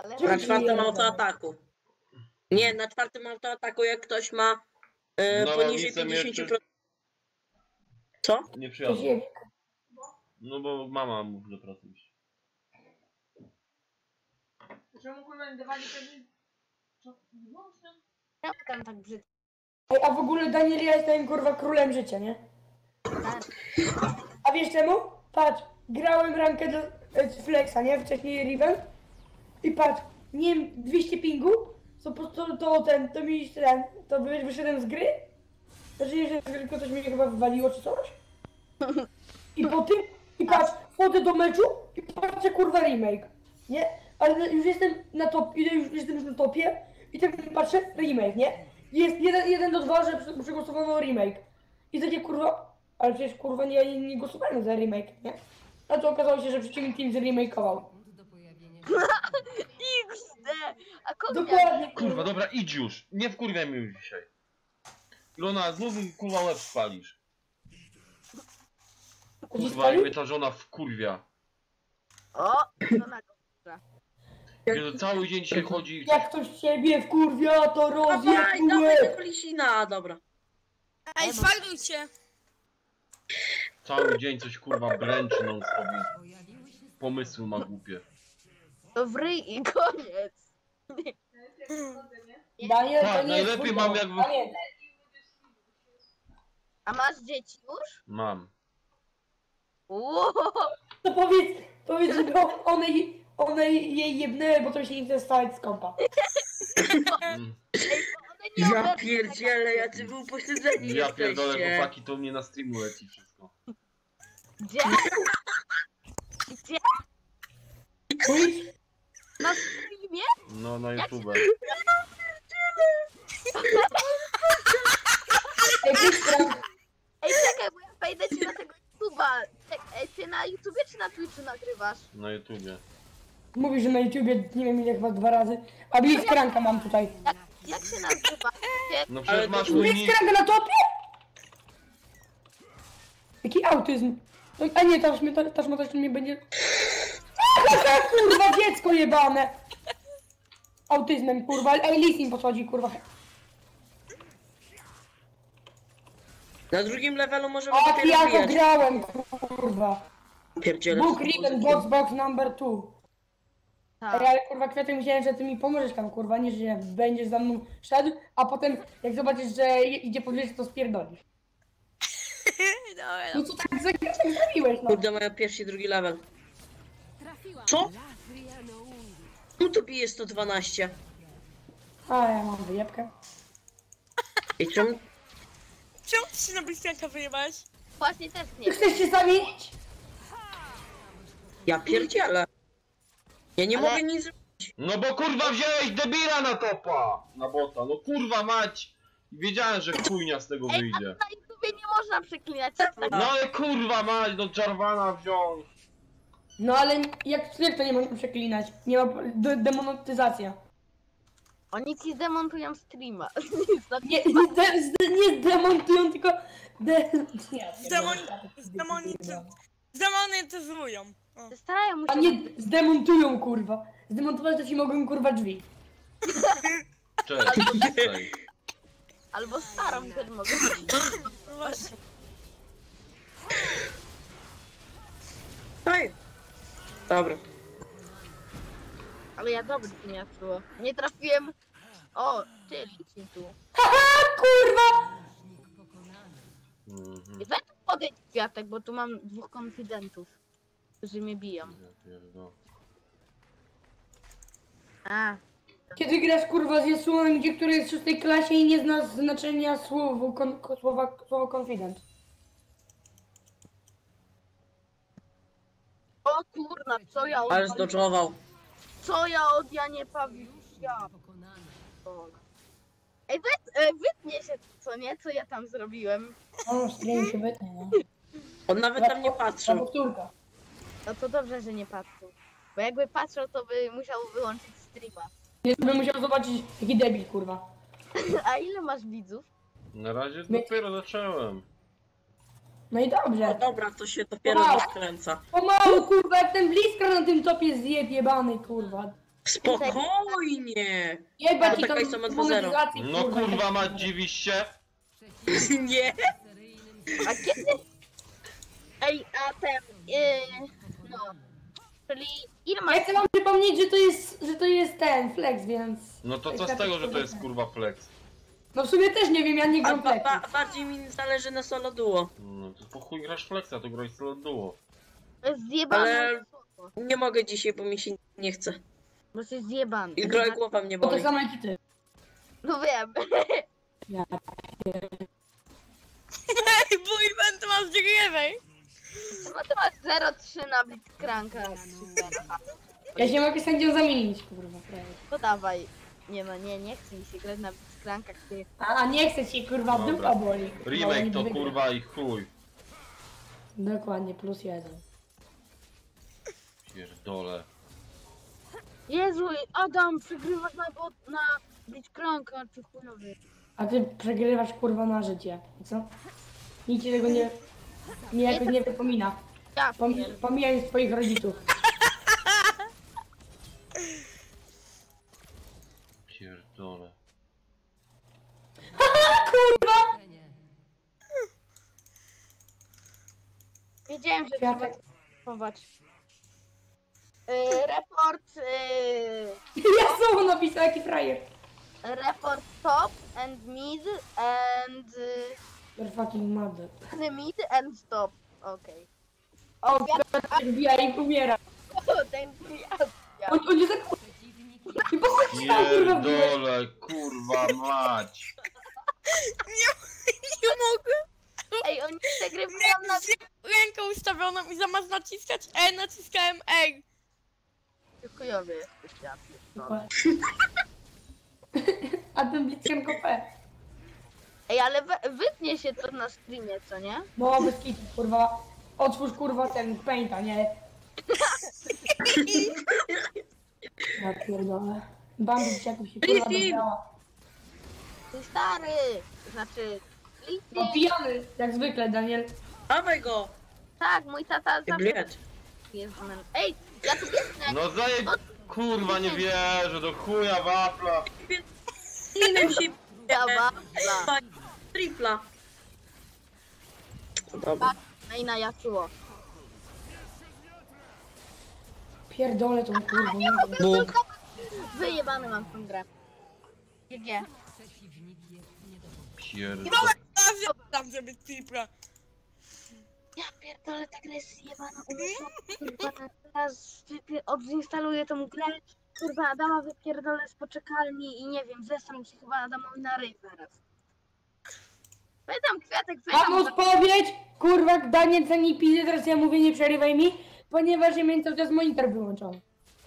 Ale Na czwartym nie, autoataku. Nie, na czwartym autoataku jak ktoś ma poniżej 50%. Co? Nie to przyjadę. się... No bo mama mówi, że pracuje. Czemu kurwa nie dawali pewnie... ja tam tak brzydko. Ej, a w ogóle Daniel, ja jestem kurwa królem życia, nie? A wiesz czemu? Patrz, grałem rankę do Flexa, nie? Wcześniej Riven. I patrz, nie wiem, 200 pingu, to mi ten, to wyszedłem z gry. Znaczy nie, że tylko coś mi chyba wywaliło czy coś. I po tym, i patrz, wchodzę do meczu i patrzę kurwa remake, nie? Ale już jestem na top, jestem już na topie i tak patrzę, remake, nie? Jest 1-2, że przegłosowano remake. I takie kurwa, ale przecież kurwa nie głosowałem za remake, nie? A to okazało się, że przeciwny team zremakeował. XD! A kogo Dokładnie, Kurwa, dobra, idź już. Nie wkurwiaj mnie już dzisiaj. Ilona, znów mi kurwa łeb spalisz. Kurwa, jak mnie ta żona wkurwia. O! To na go. Jezu, cały dzień dzisiaj chodzi. Jak ktoś ciebie wkurwia, to Dawaj, rozjebuje. dawaj tego Lisina, dobra. Ej, sfajlujcie! Cały dzień coś kurwa bręczy non stop. Pomysły ma głupie. To w ryj i koniec. Daniel, Tak, to nie jest najlepiej twój mam dom. jakby- Daniel, A masz dzieci już? Mam. Uuu. to powiedz, żeby one jej jebnęły, bo to się nie chce stać z kąpa. Mm. Ja pierdzielę, jacy wy upośledzeni Ja pierdolę, jesteście. chłopaki, to u mnie na streamu leci wszystko. Gdzie? Gdzie? Twitch? Na streamie? No, na YouTube. Ej, Bistran, Ej, czekaj, bo ja wejdę ci na tego YouTube'a. Ej, ty na YouTubie czy na Twitchu nagrywasz? Na YouTubie. mówi, że na YouTubie, nie wiem ile, chyba 2 razy. A Blitzcranka mam tutaj. Jak się nazywa? No Ale przecież to masz mój nick. Blitzcranka na topie? Jaki autyzm? No, a nie, ta szmata mnie będzie... Kurwa, dziecko jebane! Autyzmem, kurwa, ej, Lisin podchodzi, kurwa. Na drugim levelu możemy A dopiero ja to wbijać. grałem, kurwa. Pierdzielę. Book Riven, box number 2. Tak. Ej, ale kurwa, Kwiatek, myślałem, że ty mi pomożesz tam, kurwa, nie, że będziesz za mną szedł, a potem jak zobaczysz, że idzie pod wieżę, to spierdolisz. Dobra, No co tak zrobiłeś, no. Kurde, mają pierwszy i drugi level. Co? No to bije 112. A ja mam wyjebkę. I czemu? czemu ty się na bliźniaka wyjebałeś? Właśnie też Ty nie. chcesz się zamienić? Ja pierdzielę. Ja nie Ale- mogę nic... No bo kurwa wziąłeś debila na topa! Na bota, no kurwa mać! Wiedziałem, że chujnia z tego Ej, wyjdzie. na YouTubie nie można przeklinać. Tak, No ale kurwa mać, no Jarvana wziąć. No ale jak to nie można przeklinać? Nie ma demonetyzacja. Oni ci zdemontują streama. Nie zdemontują, tylko... Zdemonetyzują. O. Starają mu A się. nie zdemontują, kurwa. Zdemontować to ci mogą, kurwa, drzwi. Cześć, cześć. Albo starą też mogę. No właśnie. Ej. Dobra. Ale ja dobry nie trafiło. Nie trafiłem. O, ty liczy tu. Haha, kurwa! Mhm. I weź tu podejdź Kwiatek, bo tu mam 2 konfidentów, którzy mnie biją. Ja pierdolę. A, Kiedy grasz, kurwa, z Yasuoem, który jest w 6 klasie i nie zna znaczenia słowa confident. o kurna, co ja Ale od... zdodżował. Co ja od Janie Pawlusia? O. Ej, wytnie się, co nie? Co ja tam zrobiłem? O, stream się wytnie, no. On nawet tam nie Ta patrzył. powtórka. No to dobrze, że nie patrzył. Bo jakby patrzył, to by musiał wyłączyć streama. Nie bym musiał zobaczyć, jaki debil, kurwa. A ile masz widzów? Na razie dopiero zacząłem. No i No dobrze. dobra, to się dopiero Wow. rozkręca. Pomału, kurwa, jak ten bliska na tym topie zjeb jebany, kurwa. Spokojnie! Jebać A i taka tą jest sama 2-0. monetyzację, No kurwa mać, dziwisz się? Nie! A kiedy... Ej, a ten... no... Czyli ile masz... Ja chcę wam przypomnieć, że to jest ten flex, więc... No to co z tego, że to jest kurwa flex? No w sumie też nie wiem, ja nie A gram flex. bardziej mi zależy na solo duo. No to po chuj grasz flexa, to graj solo duo. Zjebane. Ale- Nie mogę dzisiaj, bo mi się nie chce. Bo jesteś zjebany. I głowa mnie To boli. tak samo jak i ty. No wiem. Ej, bo event masz grywej. No ty masz 0,3 na Blitzcranka. Ja się mogę z sędzią zamienić, kurwa, prawie. To dawaj. Nie no, nie chcę mi się grać na Blitzcrankach, ty. A nie chcę ci, kurwa, Dobra. dupa boli. Remake to Bo nie kurwa i chuj. Dokładnie, +1. Pierdolę. Jezu, Adam, przegrywasz na Blitzcranka, czy chujowy. A ty przegrywasz, kurwa, na życie. I co? Nikt ci tego jakoś nie wypomina. Ja pierdolę. Pomijając twoich rodziców. Pierdolę. Kurwa! Wiedziałem, że Kwiatek. trzeba chować. Report... Ja słowo napisał, jaki frajer. report top and mid and... You're fucking mad. mid and stop. Okej. O, Piotrek wbija i umiera. Ten On nie tak... I po chuj ci tam, kurwa, wbiłeś. Pierdolę, kurwa mać. Nie mogę. Ej, oni przegrywają na... Miałem rękę ustawioną i zamiast naciskać E, naciskałem R. Chujowy jesteś, ja pierdolę. A ten Blitzcrank OP. Ej, ale wytnie się to na streamie, co nie? No, bez kitu, kurwa. Otwórz, kurwa, ten painta, nie? Ja pierdolę. Bambi dzieciaków się, kurwa, Blizzy! dobrała. Ty stary! Znaczy... No Lizy. pijany, jak zwykle, Daniel. Dawaj go! Tak, mój tata zawsze Bliet. jest z nami. Ej, ja tu biegnę! No zaje... Kurwa nie wierzę, do chuja wafla. Innym się Dawa. tripla. Dobra. Ej, na Jacuło. Pierdolę tą kurwą. nie wiem. Bóg. Wyjebany mam tą grę. GG. Pierdolę. Tam żeby tripla. Ja pierdolę, ta gra jest zjebana. Kurwa, teraz odinstaluję tą grę. Kurwa, Adama wypierdolę z poczekalni i nie wiem, zesram się chyba Adamowi na ryj zaraz. Pytam Kwiatek, Mam pytam. odpowiedź! Kurwa, Daniel, co nie pizzy, teraz ja mówię, nie przerywaj mi, ponieważ ja miałem cały czas monitor wyłączony.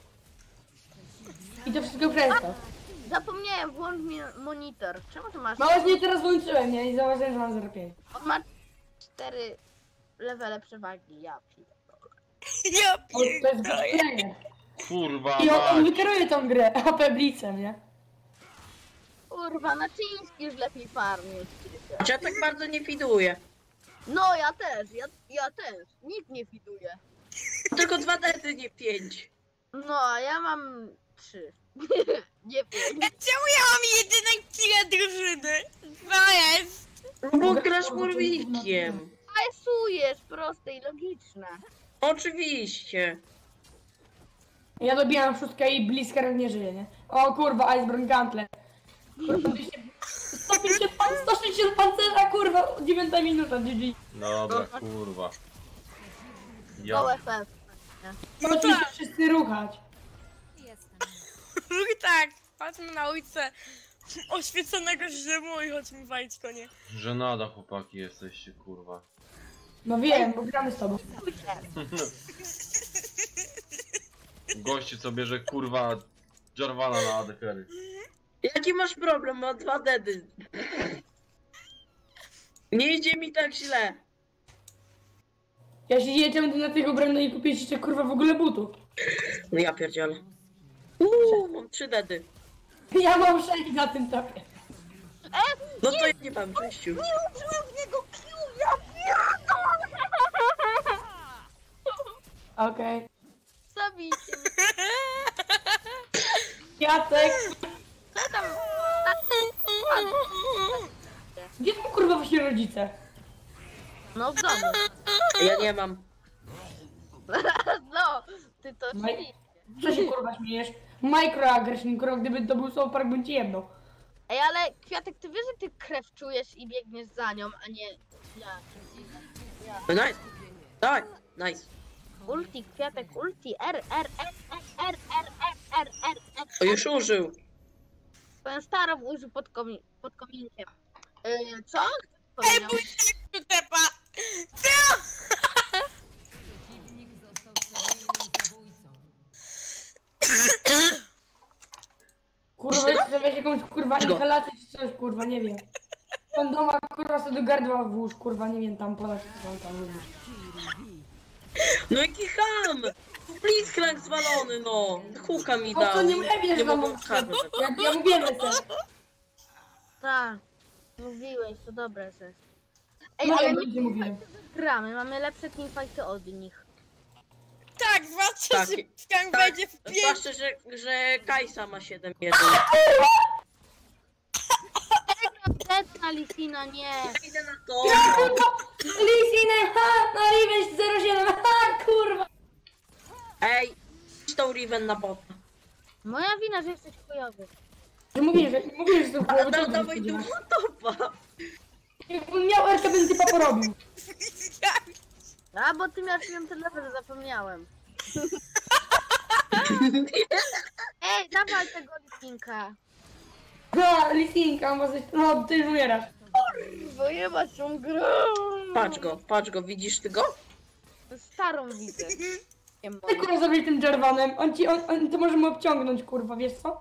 I to wszystko przez to. Zapomniałem, włącz mi monitor. Czemu ty masz? No właśnie teraz włączyłem, nie? I zauważyłem, że mam 0,5. On ma 4 levele przewagi, ja pierdolę. Ja O, to jest pierdolę. player. Kurwa I on mać. wykieruje tą grę, AP Blitzem, nie? Kurwa, na Czyński już lepiej farmić. Ja tak bardzo nie fiduję. No, ja też, ja też. Nikt nie fiduje. Tylko 2 dedy, nie 5. No, a ja mam 3. Nie wiem. Czemu ja mam jedyne kile drużyny? Co jest? Bo grasz murwikiem. Presujesz, proste i logiczne. Oczywiście. Ja dobijam szóstkę i Blitzker nie żyje, nie? O kurwa, Iceborne Gauntlet. Kurwa, 160 pancerza, kurwa, 9 minuta, GG. Dobra, kurwa. Go Ja... FF. No Zaczęli się tak, wszyscy ruchać. tak. Chodźmy na ulicę oświeconego Rzymu i chodźmy walić konie. Żenada chłopaki jesteście, kurwa. No wiem, bo gramy z tobą. Gościu co bierze kurwa Jarvana na ADK-y. Jaki masz problem? Ma 2 dedy. Nie idzie mi tak źle. Ja się dzieje, czemu ty na tych obrębnych i kupiłeś jeszcze kurwa w ogóle butów. No ja pierdzielę. Mam 3 dedy. Ja mam 6 na tym topie. No to ja nie mam, cześciu. Nie użyłem w niego Q, ja pierdolę! Okej. Zabijcie mnie. Jacek! Co tam? Gdzie są kurwa wasi rodzice? No w domu. Ja nie mam. No, ty to Maj- czyli. Co się kurwa śmiejesz? Microaggression, kurwa, gdyby to był South Park, bym ci jedną. Ej, ale Kwiatek, ty wiesz, że ty krew czujesz i biegniesz za nią, a nie ja. No nice. Dawaj, nice. Ulti, Kwiatek, ulti, R. O, już użył. Swoją starą użył pod kominkiem. Co? Kto Ej, powiedział? mój tu tepa! Kurwa, jeszcze weź jakąś kurwa inhalację czy coś, kurwa, nie wiem. Pan doma kurwa sobie do gardła włóż, kurwa, nie wiem, tam podać co on tam lubisz. No jaki ham! Blitzcrank zwalony, no! Huka mi Po dał. co nie mówisz, Nie no mogę karmy. ja mówiłem, że chcę. Tak, mówiłeś, to dobre jest. Ej, No ale ja my nie mówiłem. gramy, mamy lepsze teamfighty od nich. Tak, zwłaszcza, Tak, że Skank Tak, będzie w zwłaszcza, że Kajsa ma 7-1. Detna Lisina, nie. Ja idę na to. Lisine, ha, na Revenge 07, ha, kurwa. Ej, idź tą Riven na bota. Moja wina, że jesteś chujowy. Mówię, że jestem Ale kurwa, co dawaj ty tu spodziewasz? topa. Jakbym miał Erkę, bym typa porobił. A, bo ty miałeś ją ten level, zapomniałem. Ej, dawaj tego Lisinka. Ha, Lisinka, no ty już umierasz. Bo nie masz tą grą. Patrz go, widzisz ty go? Starą widzę. Nie Ty moją. kurwa zrobić tym Jarvanem, on to możemy obciągnąć, kurwa, wiesz co?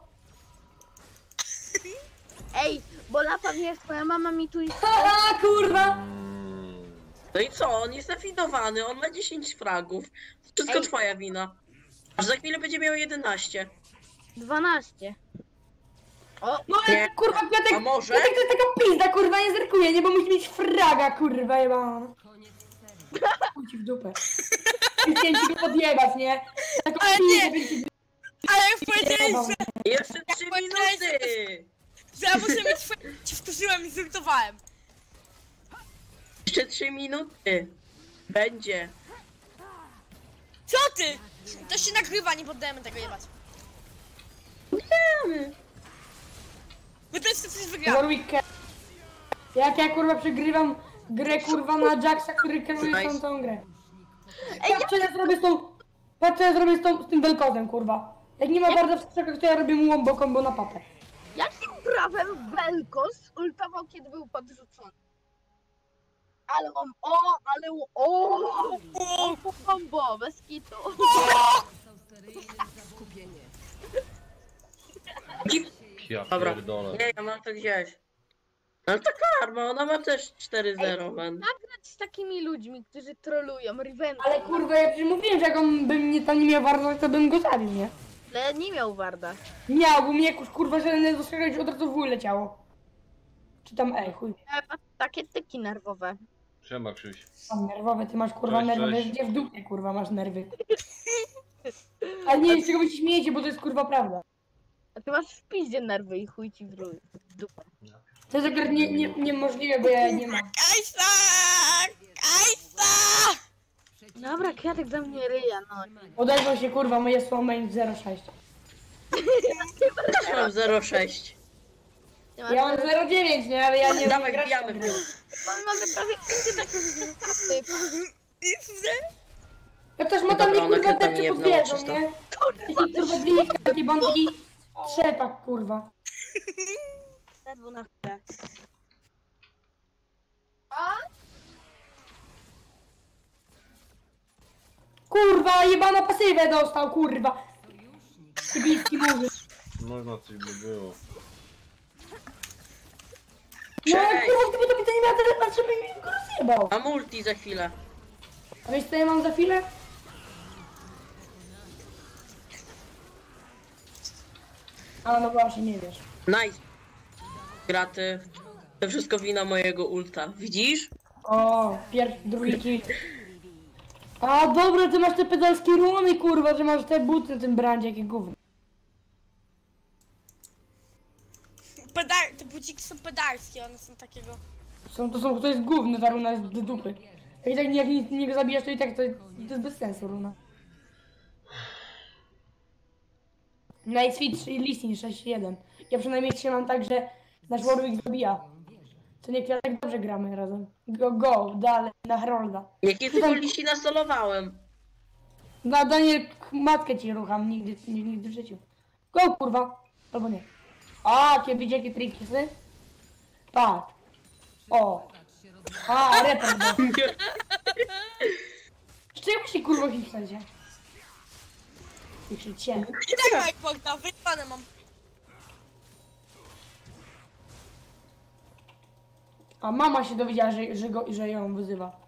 Ej, bo lata wiesz, twoja mama mi tu Ha, kurwa. No i co, on jest nafidowany, on ma 10 fragów. To wszystko Ej. twoja wina. Aż za chwilę będzie miał 11. 12. O, No Nie. ale kurwa, Kwiatek, A może? Kwiatek to jest taka pizda, kurwa, nie zerkuje, nie, bo musi mieć fraga, kurwa, jebana. Chuj ci w dupę. Chciałem ci go podjebać, nie? Taką Ale pizdę, nie. bym ci Ale jak powiedziałeś, Jeszcze 3 powiedziałeś, minuty! że ja muszę mieć swoje... Ci wkurzyłem i zultowałem. Jeszcze 3 minuty. Będzie. Co ty? To się nagrywa, nie poddajemy tego jebać. Wiemy. Bo to jest coś wygrałem. Warwick. Jak ja kurwa przegrywam grę kurwa na Jacksa, który kieruje Nice. tą grę. Patrz co ja zrobię z tą... Patrz co ja zrobię z tym Velkozem, kurwa. Jak nie ma bardzo wstrzykach, to ja robię mu wombo combo na papę. jakim prawem Velkos ultował, kiedy był podrzucony? Ale on, bombo, bez kitu. Ja Dobra. pierdolę. Nie, ja mam to gdzieś. Ale ta karma, ona ma też 4-0, man. Nagrać z takimi ludźmi, którzy trolują, Riven. Ale kurwa, ja przecież mówiłem, że jak on by mnie tam nie miał wartości, to bym go zabił, nie? Ale nie miał Warda. Miał, bo mnie jakoś kurwa, że nie dostrzegać od razu w łój leciało. Czy tam, chuj. Takie tyki nerwowe. Siema Krzyś. Mam nerwowe, ty masz kurwa Cześć, nerwy, cześć. gdzie w dupie kurwa masz nerwy. Ale nie wiem, z czego wy się śmiejecie, bo to jest kurwa prawda. A ty masz w piździe nerwy i chuj ci w dupę. To jest akurat niemożliwe, bo ja nie mam. Kajsa! Kajsa! Dobra, Kwiatek za mnie ryja, no. Odezwał się kurwa, moje słowo main 06. Też mam 0,6. Ty masz Ja mam 09, nie? Ale ja nie Dawaj, grać w wbijamy tę w grę. nią. Mamy prawie wszyscy takie rezultaty. Ja też ma tam nie Dobra, ona kurwa kryta depcze mnie pod jebnęła wieżą, czysto. nie? Taki kurwa blika, taki bandki trzepak kurwa. Zerwu na chwilę. Kurwa, jebana pasywę dostał, kurwa. Tybicki murzy. Można coś by było. No jak Cześć. kurwa, gdyby to mi to nie miał tyle, żeby mi go rozjebał. A multi za chwilę. A wiesz co ja mam za chwilę? A no właśnie, nie wiesz. Nice. Graty. To wszystko wina mojego ulta. Widzisz? O, pierwszy, drugi kill. A dobra, ty masz te pedalskie runy, kurwa, że masz te buty na tym brandzie, jakie gówno. te buciki są pedarskie, one są takiego. To jest gówno, ta runa jest do dupy. I tak jak nie zabijasz, to i tak to jest bez sensu runa. Nightfeed i Listing 6-1. Ja przynajmniej trzymam tak, że nasz Warwick zabija. To nie Kwiatek, dobrze gramy razem. Go, dalej, na Herolda. Jakie tylko lisi nasolowałem. Na Daniel, matkę ci rucham, nigdy w życiu. Go, kurwa. Albo nie. A, kiedy jakie triki, sy? Patrz. O. A, report. Z czego się kurwa hiszczecie? Hiszczycie. Dawaj, Bogda, wyjebane mam. A mama się dowiedziała, że ją wyzywa.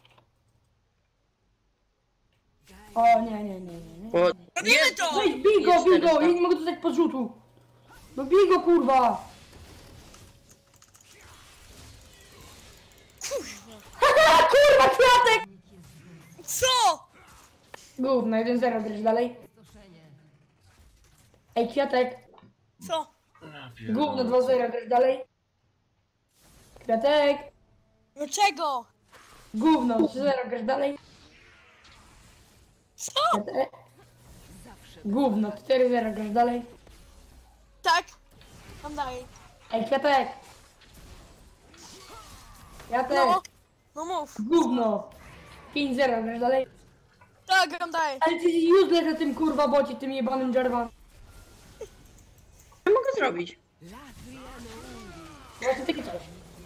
O, nie. O, Robimy to! Weź, bij go, ja nie mogę dostać podrzutu. No bij go, kurwa. Haha, kurwa, Kwiatek! Co? Gówno, 1-0, grasz dalej. Ej, Kwiatek. Co? Gówno, 2-0, grasz dalej. Kwiatek. Dlaczego? Gówno, 3-0, grasz dalej. Co? Kwiatek. Gówno, 4-0, grasz dalej. Tak? Mam dalej. Ej, Kwiatek. Kwiatek. No mów. Gówno. 5-0, grasz dalej. Tak, gram dalej. Ale ty useless na tym kurwa bocie, tym jebanym Jarvan. co mogę zrobić? Właśnie takie coś.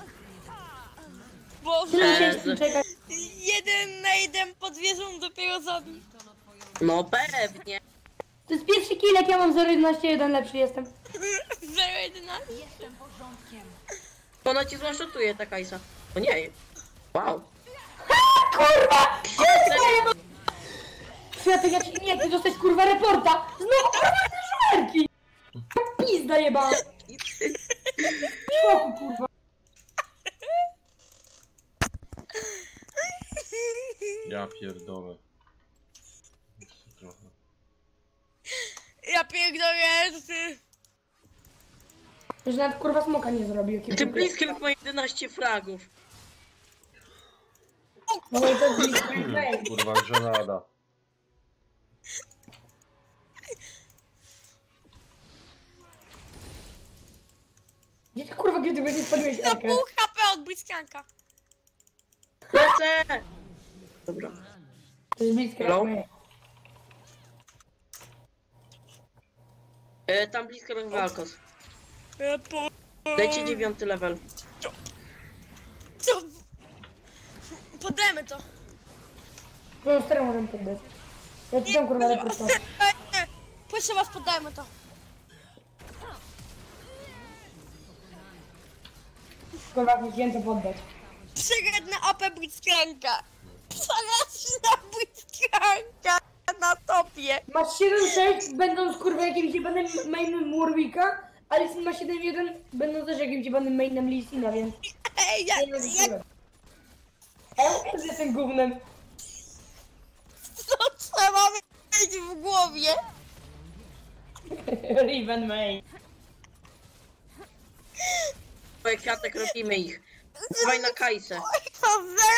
Boże, Tyle się z tym czekać. 1 na 1 pod wieżą dopiero zabił. No pewnie. To jest pierwszy kill, jak ja mam 0-11-1, lepszy jestem. 0-11. Ona ci złaszotuje ta Kajsa. O nie. Wow. Kurwa! Kwiatek, ja ci nie chcę dostać kurwa reporta! Znowu kurwa te żmerki! Pizda jebana! Szoku kurwa! Ja pierdolę. Jeszcze trochę. Ja pierdolę, że ty... Że nawet kurwa smoka nie zrobił. Ty bliskiem ma 11 fragów. No i to jest blisko. Kurwa, żenada. Gdzie ty kurwa, gdzie ty będziesz spaliłeś Na Elkę? pół HP od bliskianka. Lecę! Dobra. To jest blisko jak Hello? my. Tam blisko będzie Walkos. Po... Leci 9 level. Co? Podajmy to. No stary możemy poddać. Ja ci tam kurwa reporta. Nie, proszę was, poddajmy to. Kurwa, musiałem to poddać. Przegrać na AP bliskianka. Przegrać na bliskianka na topie. Masz 7-6, będąc kurwa jakimś jebanym mainem Warwicka, ale Lissin ma 7-1, będąc też jakimś jebanym mainem Lissina, więc... Ej, Ja wiem, że jestem gównem. co trzeba mieć w głowie? Riven May. Twoje Kwiatek, robimy ich. Dawaj na Kajsę. To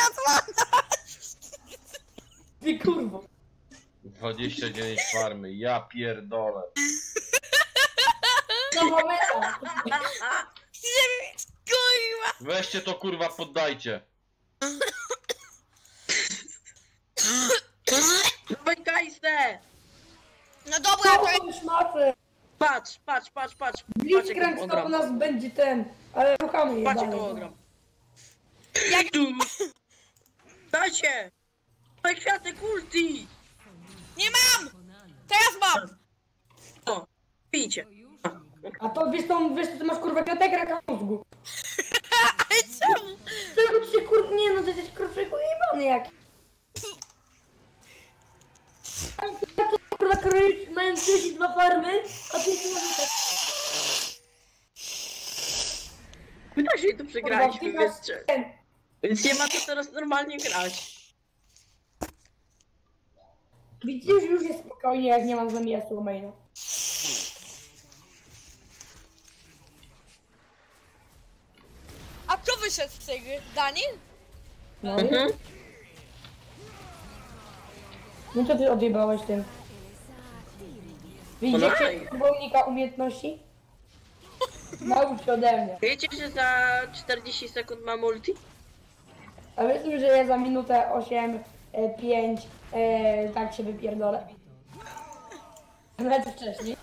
0-12. Ty kurwo. 29 farmy, ja pierdolę. Nowa meta. Kurwa. Weźcie to kurwa, poddajcie. Dawaj Kajsę! No dobra, to Całą szmatę. Patrz. Patrz Blitzcrank jak stop ogram. nas będzie ten, ale ruchamy je Patrz jak dalej. to ogram. jak... Tu. Dajcie! Dawaj Kwiatek ulti! Nie mam! Teraz mam! O, pijcie. A to wiesz co ty masz kurwa Kwiatek, raka mózgu. Ale czemu? Czego ty się kurwa, nie no ty jesteś kurwa jebany jak. Kurwa królik mają 32 farmy, a ty się nazywa. Wydaje się, to przegraliśmy, Kurwa, więc nie ma co teraz normalnie grać. Widzisz, już jest spokojnie, jak nie mam zamiastu maina. wyszedł z tej gry? Daniel? No i... Mhm. No to ty odjebałeś tym. Widzicie Olej. unika umiejętności? Naucz się ode mnie. Wiecie, że za 40 sekund mam ulti? A myślę, że ja za minutę 8, 5, tak się wypierdolę. Nawet wcześniej.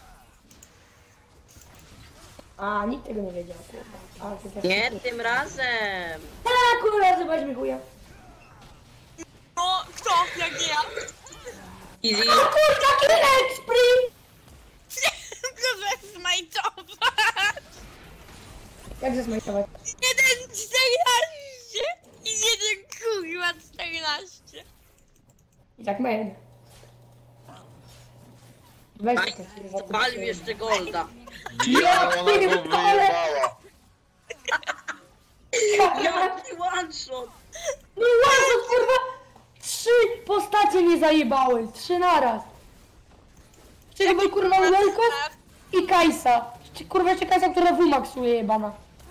A, nikt tego nie wiedział, kurwa. A, ty też Nie, tym razem. A, kurwa, zobacz mi chuja. No, kto? Jak nie ja? Easy. A kurwa, kilek, sprint! Proszę smajtować! Jak zasmajtować? 1,14 i 1 kurwa 14. I tak mail. Weź Aj, to, kurwa. spalił jeszcze golda. Ja, ona go wyjebała. Jaki one shot. No ładno, kurwa! 3 postacie mnie zajebały, 3 naraz. Z czego był kurwa Welkos i Kajsa. Kurwa jeszcze Kajsa, która wymaksuje jebana.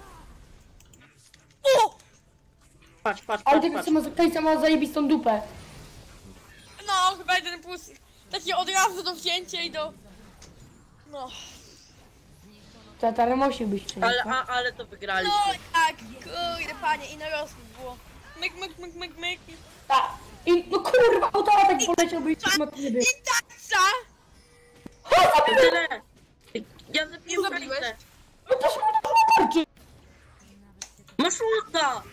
O! Patrz, patrz, Ale patrz, tego patrz. Kajsa ma zajebistą dupę. No, chyba 1 plus. Takie od razu do wzięcia i do... No. Tata musi być czymś. Ale to wygraliśmy. No tak, kurde panie, i na rozwój było. Myk, myk, myk, myk, myk. Tak. I no kurwa, autoatak poleciał, by nie był. I taca! Tyle. Ja zabiję Nie zabiłeś? Kajsę. No to się tarczy. Masz ulta.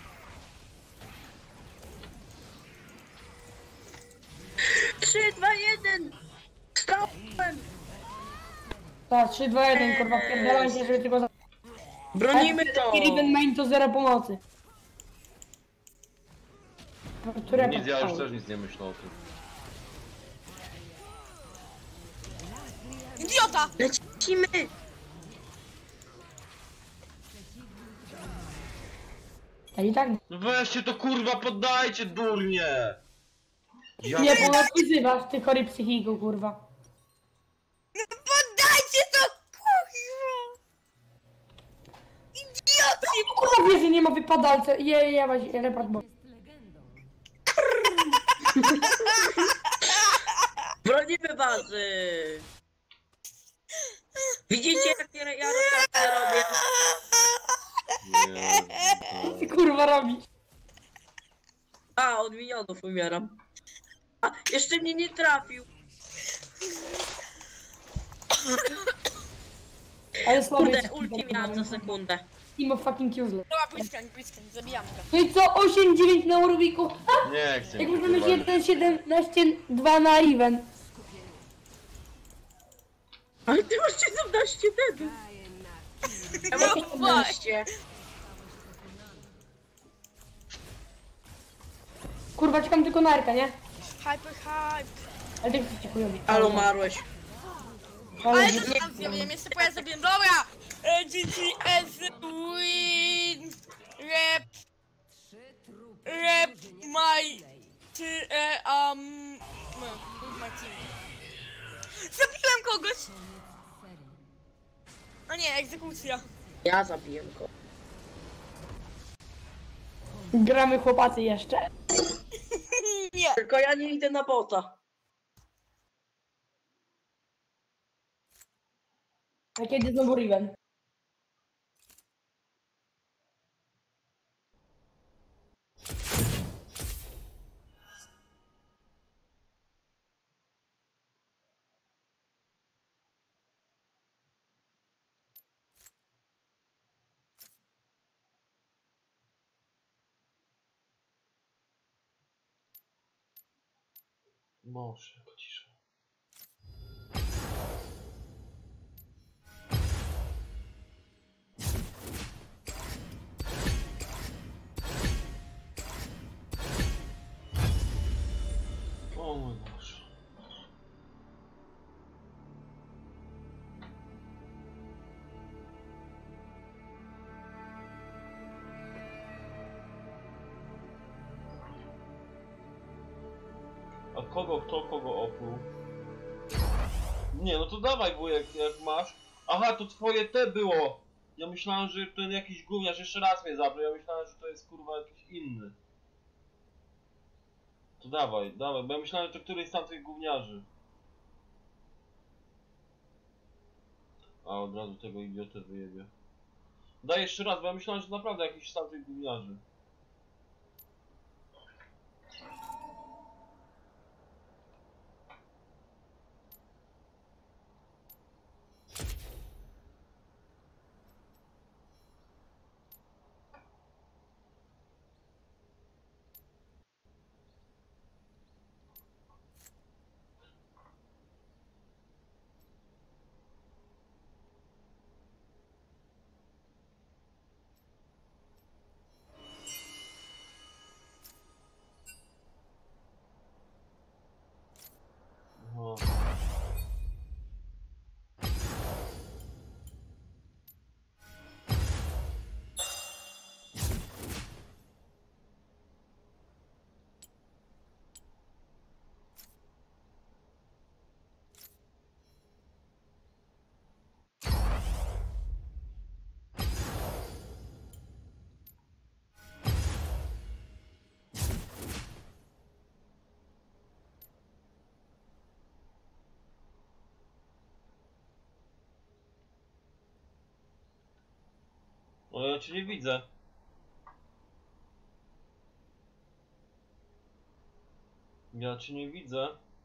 Trzy, dwa, jeden. Stałem. Tak, 3, 2, 1, kurwa, wpierdalam się, żeby tylko za... Bronimy to. I Riven Main to zero pomocy. Które Nic, ja już też nic nie myślę o tym. Idiota! Lecimy. A i tak No weźcie to kurwa, poddajcie durnie. Ja nie ponazywasz, ty chory psychiku, kurwa. Poddajcie to, kurwa! Idioci! Kurwa wie, że nie ma wypadalce. Jebać, repart bo. Bronimy bazy. Widzicie, jak ja rotację robię? Nie, Ty kurwa robisz. A, od minionów umieram. A, jeszcze mnie nie trafił. Ale słaby Kurde, jest ulti miałem za sekundę. Team of fucking useless. Dobra, bliskań, zabijam go. No i co? 8-9 na Rubiku. A! nie chcę. Jak mi, możemy kurwa, mieć 1-17-2 na event. Ale ty masz 17 debil. Ja mam 15. Kurwa, czekam tylko na Erkę, nie? Hyper, hype. Ale tak jesteście chujowi. Ale umarłeś. Ale Ale to tam zrobiłem, jeszcze pojazd zrobiłem. Dobra! GTS win! Rep my... my team. Zabiłem kogoś! A nie, egzekucja. Ja zabiję go. gramy chłopacy jeszcze. Nie. Tylko ja nie idę na bota. A kiedy znowu Riven? Boże, jako cisza. O mój Boże. A kogo opluł? Nie, no to dawaj wujek, jak masz. Aha, to twoje te było. Ja myślałem, że ten jakiś gówniarz jeszcze raz mnie zabrał, ja myślałem, że to jest kurwa jakiś inny. To dawaj, dawaj, bo ja myślałem, że to któryś z tamtych gówniarzy. A od razu tego idiotę wyjebie. Daj jeszcze raz, bo ja myślałem, że to naprawdę jakiś z tamtych gówniarzy. No. No ja cię nie widzę. Ja cię nie widzę.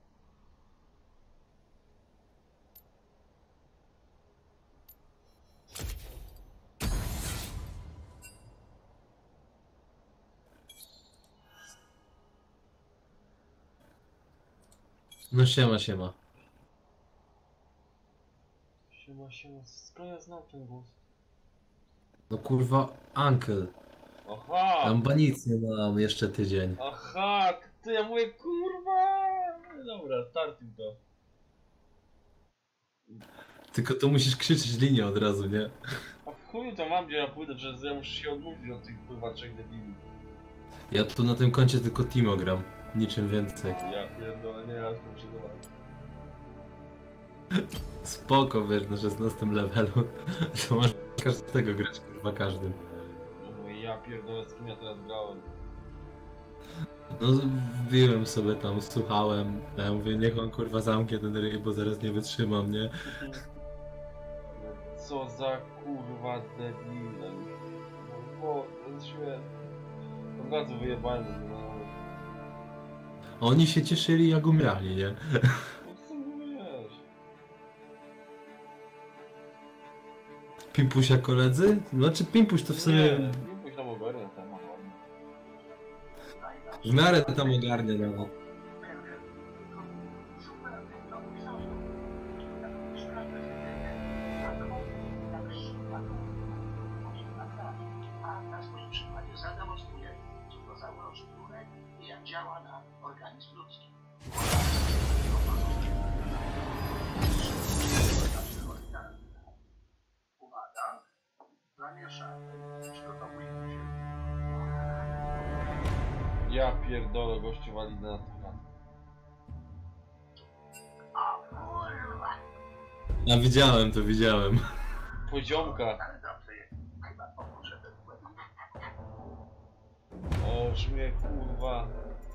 No siema, siema. Siema, siema, skąd ja znam ten głos? No kurwa, Uncle. Aha! Tam nic nie mam jeszcze tydzień. Aha! To ja mówię kurwa! Dobra, startuj to. Tylko to musisz krzyczeć linię od razu, nie? A w chuju to mam, gdzie ja pójdę, że ja muszę się odmówić od tych kurwa 3 debili. Ja tu na tym koncie tylko Timo gram. Niczym więcej. Ja pierdolę, nie, ja już muszę zobaczyć. Spoko, wiesz, na 16 levelu. To masz każdego grać, kurwa, każdym. No ja pierdolę, z kim ja teraz grałem. No, wbiłem sobie tam, słuchałem. Ja mówię, niech on kurwa zamknie ten ryj, bo zaraz nie wytrzymam, nie? Co za kurwa debile. No to jest świetne. Od razu wyjebałem, no. Oni się cieszyli jak umierali, nie? No co mówisz? Pimpusia koledzy? Znaczy Pimpuś to w sumie Nie, pójść tam ogarnia temat ładnie. w miarę tam ogarnia, no. Zademonstruje, co to za uroczniówek i jak działa na organizm ludzki. Uwaga, zamieszamy, przygotowujmy się. Ja pierdolę, gościu wali na typa. A kurwa! Ja widziałem to, widziałem. Poziomka. Ale dobrze jest, chyba pomoże ten błęd. O, już mnie kurwa.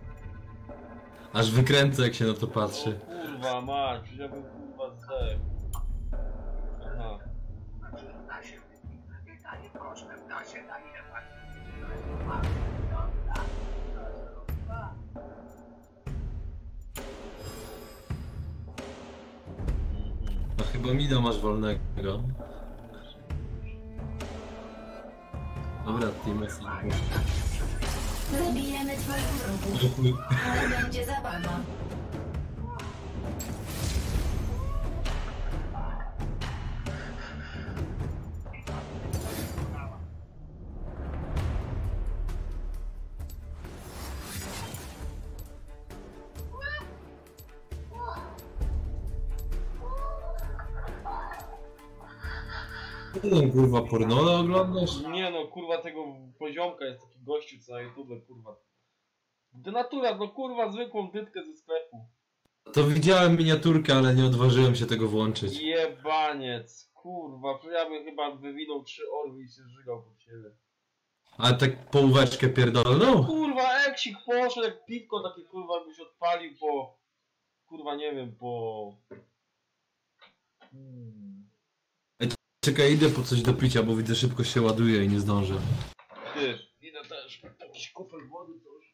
Aż wykręcę jak się na to O, patrzy. kurwa mać, przecież ja bym kurwa zdechł. Aha. Da się wypić, nie daje kosztem, da się najebać. No chyba Mida masz wolnego. Dobra, Team jest. Zabijemy twoich wrogów, ale będzie zabawa. Co tam kurwa pornole oglądasz? Nie no, kurwa tego poziomka jest taki gościu co na YouTube, kurwa. Denatura, no kurwa zwykłą dytkę ze sklepu. To widziałem miniaturkę, ale nie odważyłem się tego włączyć. Jebaniec, Kurwa, to ja bym chyba wywinął 3 orły i się zżygał pod siebie. Ale tak połóweczkę pierdolną? Kurwa, eksik poszedł, jak piwko takie kurwa byś odpalił po... Kurwa, nie wiem, po... Czekaj, idę po coś do picia, bo widzę szybko się ładuje i nie zdążę. Ty, idę też. Jakiś kufel wody, coś.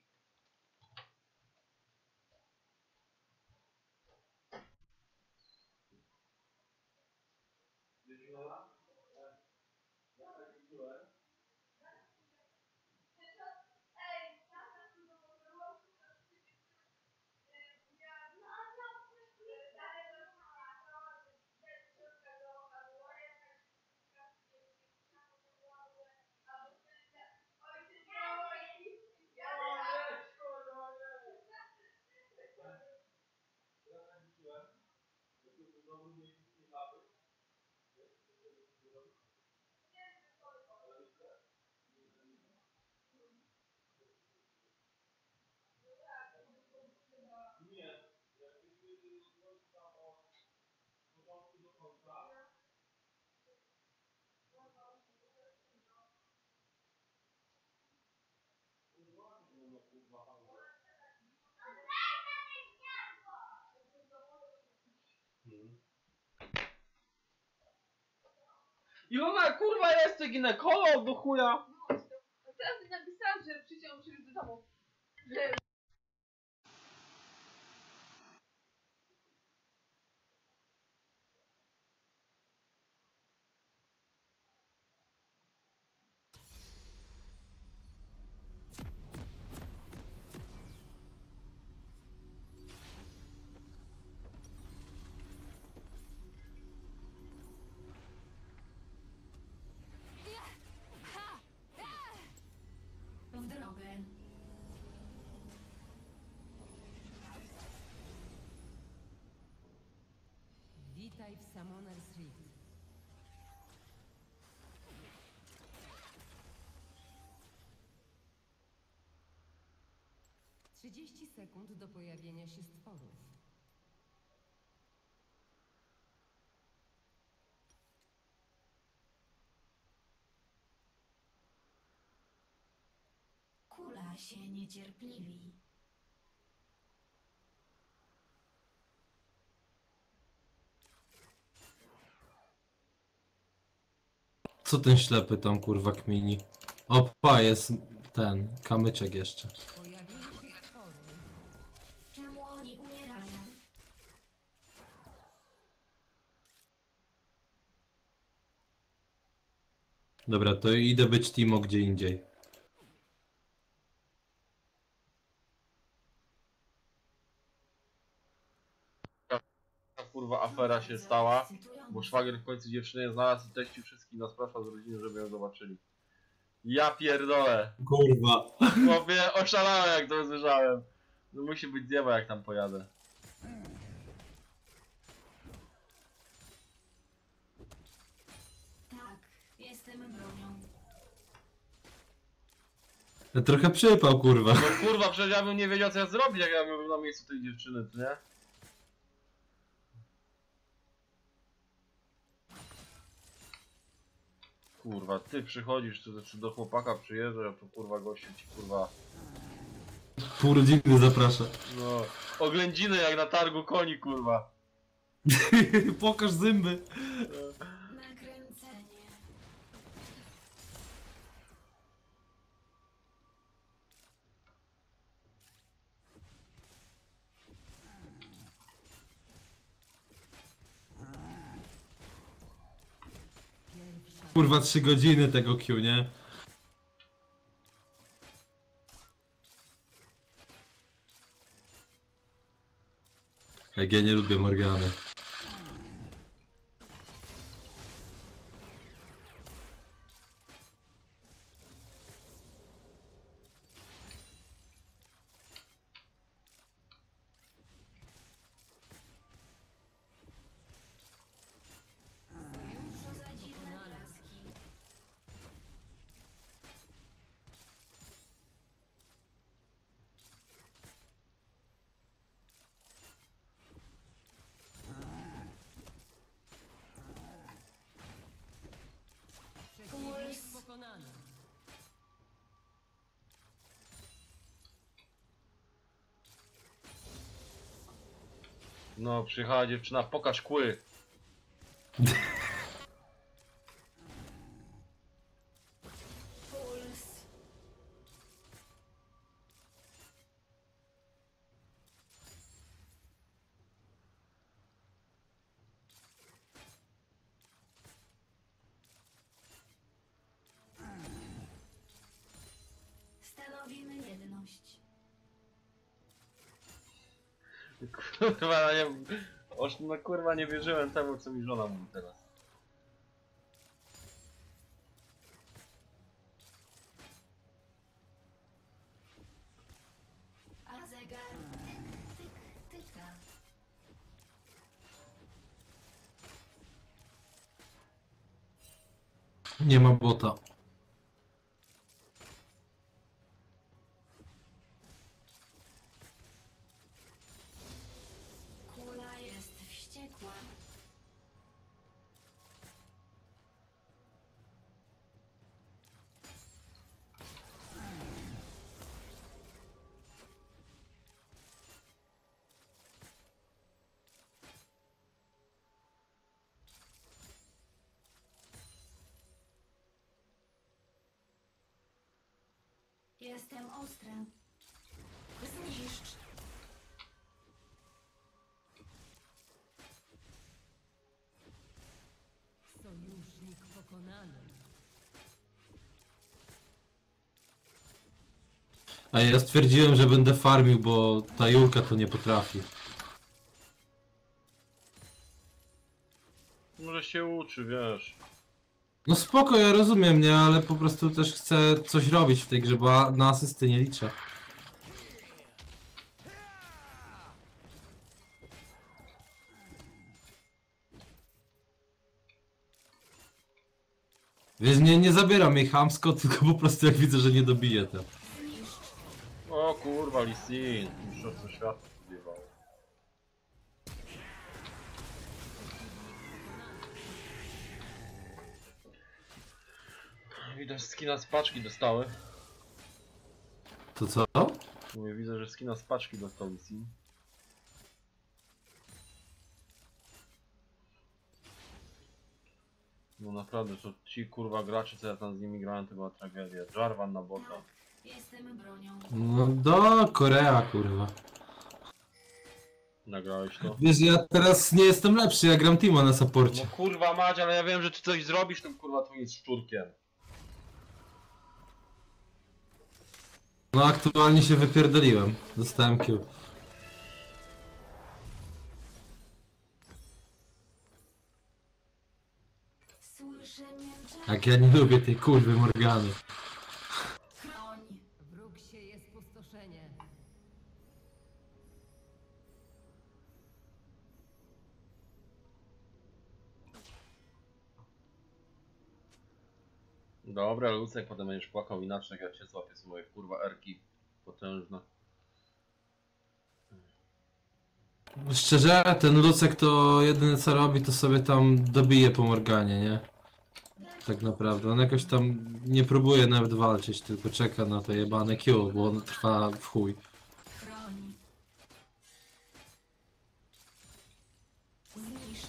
I ona kurwa jest ginekolog do chuja. Teraz napisałam, że przyjdzie do domu. Że... W drogę. Witaj w Summoner's Rift. Trzydzieści sekund do pojawienia się stworów. Kula się niecierpliwi. Co ten ślepy tam kurwa kmini? Opa, jest ten kamyczek jeszcze. Pojawiły się stwory. Czemu oni umierają? Dobra, to idę być Timo gdzie indziej. Ta kurwa afera się stała, bo szwagier w końcu dziewczynę znalazł i teścił wszystkich na sprasza z rodziny, żeby ją zobaczyli. Ja pierdolę. Kurwa. Chłopie, oszalałem jak to usłyszałem. No musi być zjeba jak tam pojadę. Tak, jestem bronią. Trochę przypał kurwa. No kurwa, przecież ja bym nie wiedział co ja zrobić, jak ja bym był na miejscu tej dziewczyny, ty nie? Kurwa, ty przychodzisz, czy do chłopaka przyjeżdżasz, a tu kurwa goście ci kurwa... Pół rodziny zaprasza. No, oględziny jak na targu koni kurwa. Pokaż zęby. Nakręcenie. Kurwa 3 godziny tego Q, nie? Jak ja nie lubię Morgany. Co za dziwne blaski. No, przyjechała dziewczyna, pokaż kły. Stanowimy jedność. Kurwa, nie... No kurwa, nie wierzyłem temu, co mi żona mówi teraz. A zegar tyka. Nie ma bota. Kula jest wściekła. Jestem ostra. Zniszcz. Sojusznik pokonany. A ja stwierdziłem, że będę farmił, bo ta Julka to nie potrafi. Może się uczy, wiesz. No spoko, ja rozumiem, nie, ale po prostu też chcę coś robić w tej grze, bo na asysty nie liczę. Wiesz, nie zabieram jej chamsko, tylko po prostu jak widzę, że nie dobiję to. O kurwa, Lee Sin. Mistrzostwo świata studiowało. Widać, skina z paczki dostały. To co? Nie widzę, że skina z paczki dostał Lee Sin. No naprawdę, to ci kurwa gracze, co ja tam z nimi grałem, to była tragedia. Jarvan na bota. Jestem bronią. No do Korea, kurwa. Nagrałeś to? Wiesz, ja teraz nie jestem lepszy, ja gram Timo na No saporcie. kurwa Madzia, ale ja wiem, że ty coś zrobisz tym kurwa twoim szczurkiem. No aktualnie się wypierdoliłem. Dostałem Q. Słyszę mięczenie. Jak ja nie lubię tej kurwy Morgany. Chroń. Wróg sieje spustoszenie. Dobra, Lucek, potem będziesz płakał inaczej, jak się złapie z mojej kurwa erki potężne. Szczerze, ten Lucek to jedyne co robi, to sobie tam dobije po Morganie, nie? Tak naprawdę. On jakoś tam nie próbuje nawet walczyć, tylko czeka na to jebane Q, bo ono trwa w chuj. Chroń. Zniszcz.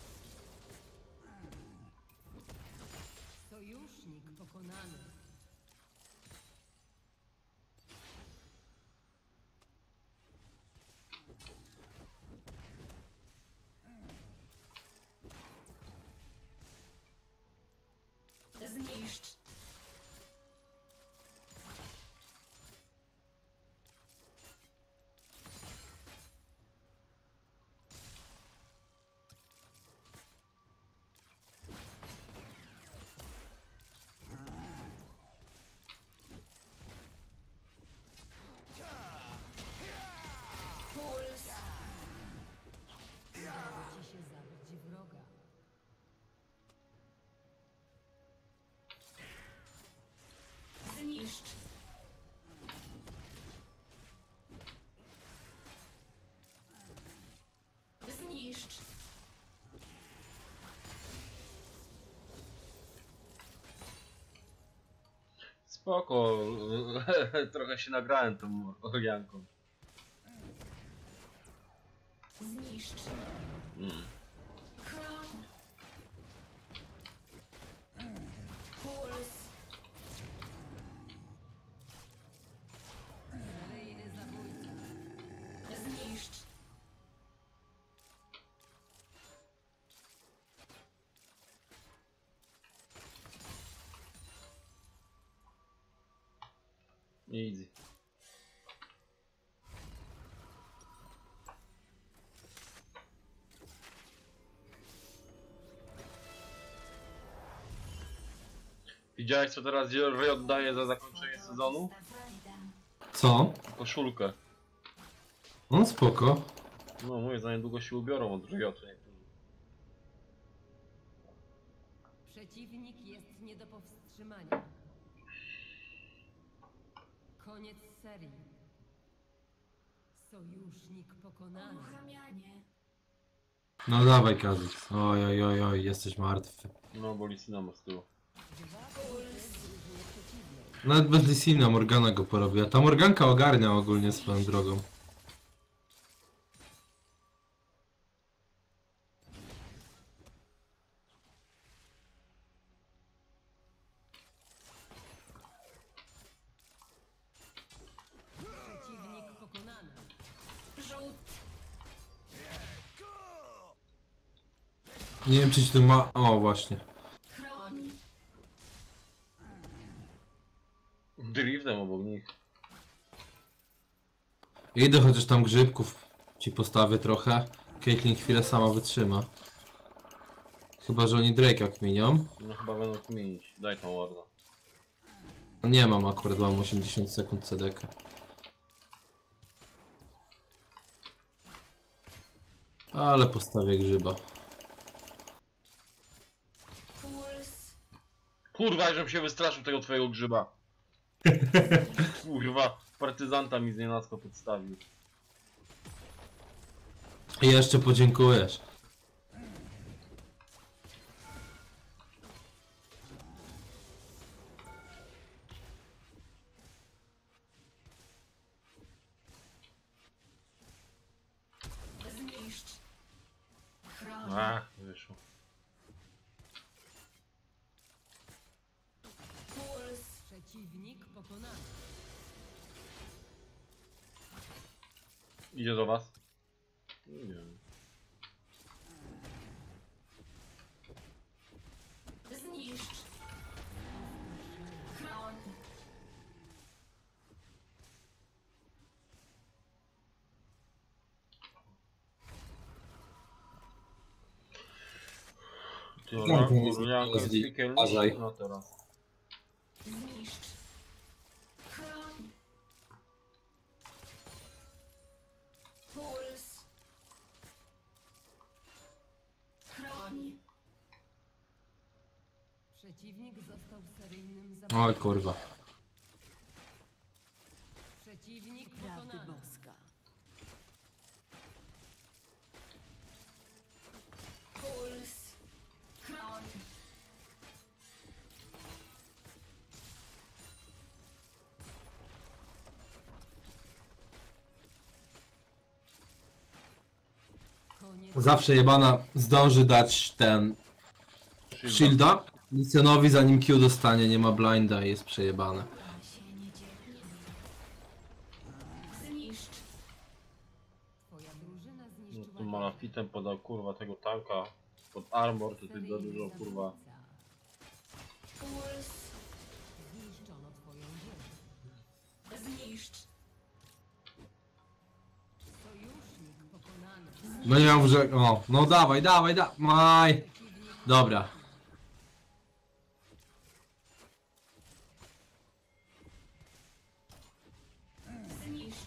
Sojusznik pokonany. Zniszcz. Puls. Udało ci się zabić wroga. Zniszcz. Zniszcz. Spoko, trochę się nagrałem tą Orianką. Zniszcz. Seryjny zabójca. Zniszcz. Easy. Widziałeś co teraz Riot daje za zakończenie sezonu? Co? Koszulkę. No spoko. No mówię, za niedługo się ubiorą od Riotu niektórzy. Przeciwnik jest nie do powstrzymania. Koniec serii. Sojusznik pokonany. Uruchamianie. No dawaj Kazix. Oj, oj, oj, oj, jesteś martwy. No bo Lisina ma z tyłu. Nawet bez Lissina Morgana go porobiła. Ta Morganka ogarnia ogólnie swoją drogą. Przeciwnik pokonany. Rzut. Nie wiem czy ci tu ma... O właśnie. Chroń. Driftem obok nich. Idę chociaż tam grzybków ci postawię trochę. Caitlyn chwilę sama wytrzyma. Chyba, że oni Drake'a kminią. No chyba będą kminić. Daj tą warda. Nie mam akurat, mam 80 sekund CDK. Ale postawię grzyba. Puls. Kurwa, żebym się wystraszył tego twojego grzyba. Kurwa, partyzanta mi znienacka podstawił. I jeszcze podziękujesz. Zniszcz. Chroń. Wyszło. Puls. Przeciwnik pokonany. Idzie do was? Nie wiem. Zniszcz. Chroń. Górnianka jest piekielny. Uważaj. No teraz. Zniszcz. Chroń. Puls. Chroń. Przeciwnik został seryjnym zabójcą. Oj kurwa. Przeciwnik pokonany. Puls. Chroń. Koniec. Zawsze jebana zdąży dać ten shielda Lissionowi zanim Q dostanie, nie ma blinda i jest przejebane. Zniszcz. Twoja drużyna No zniszczyła tu Malafitem podał kurwa tego tanka pod armor, to ty za dużo kurwa. Puls. Zniszczono twoją wieżę. Zniszcz. Sojusznik pokonany. No nie mam, że... O, no dawaj, dawaj, dawaj. Dobra. Zniszcz.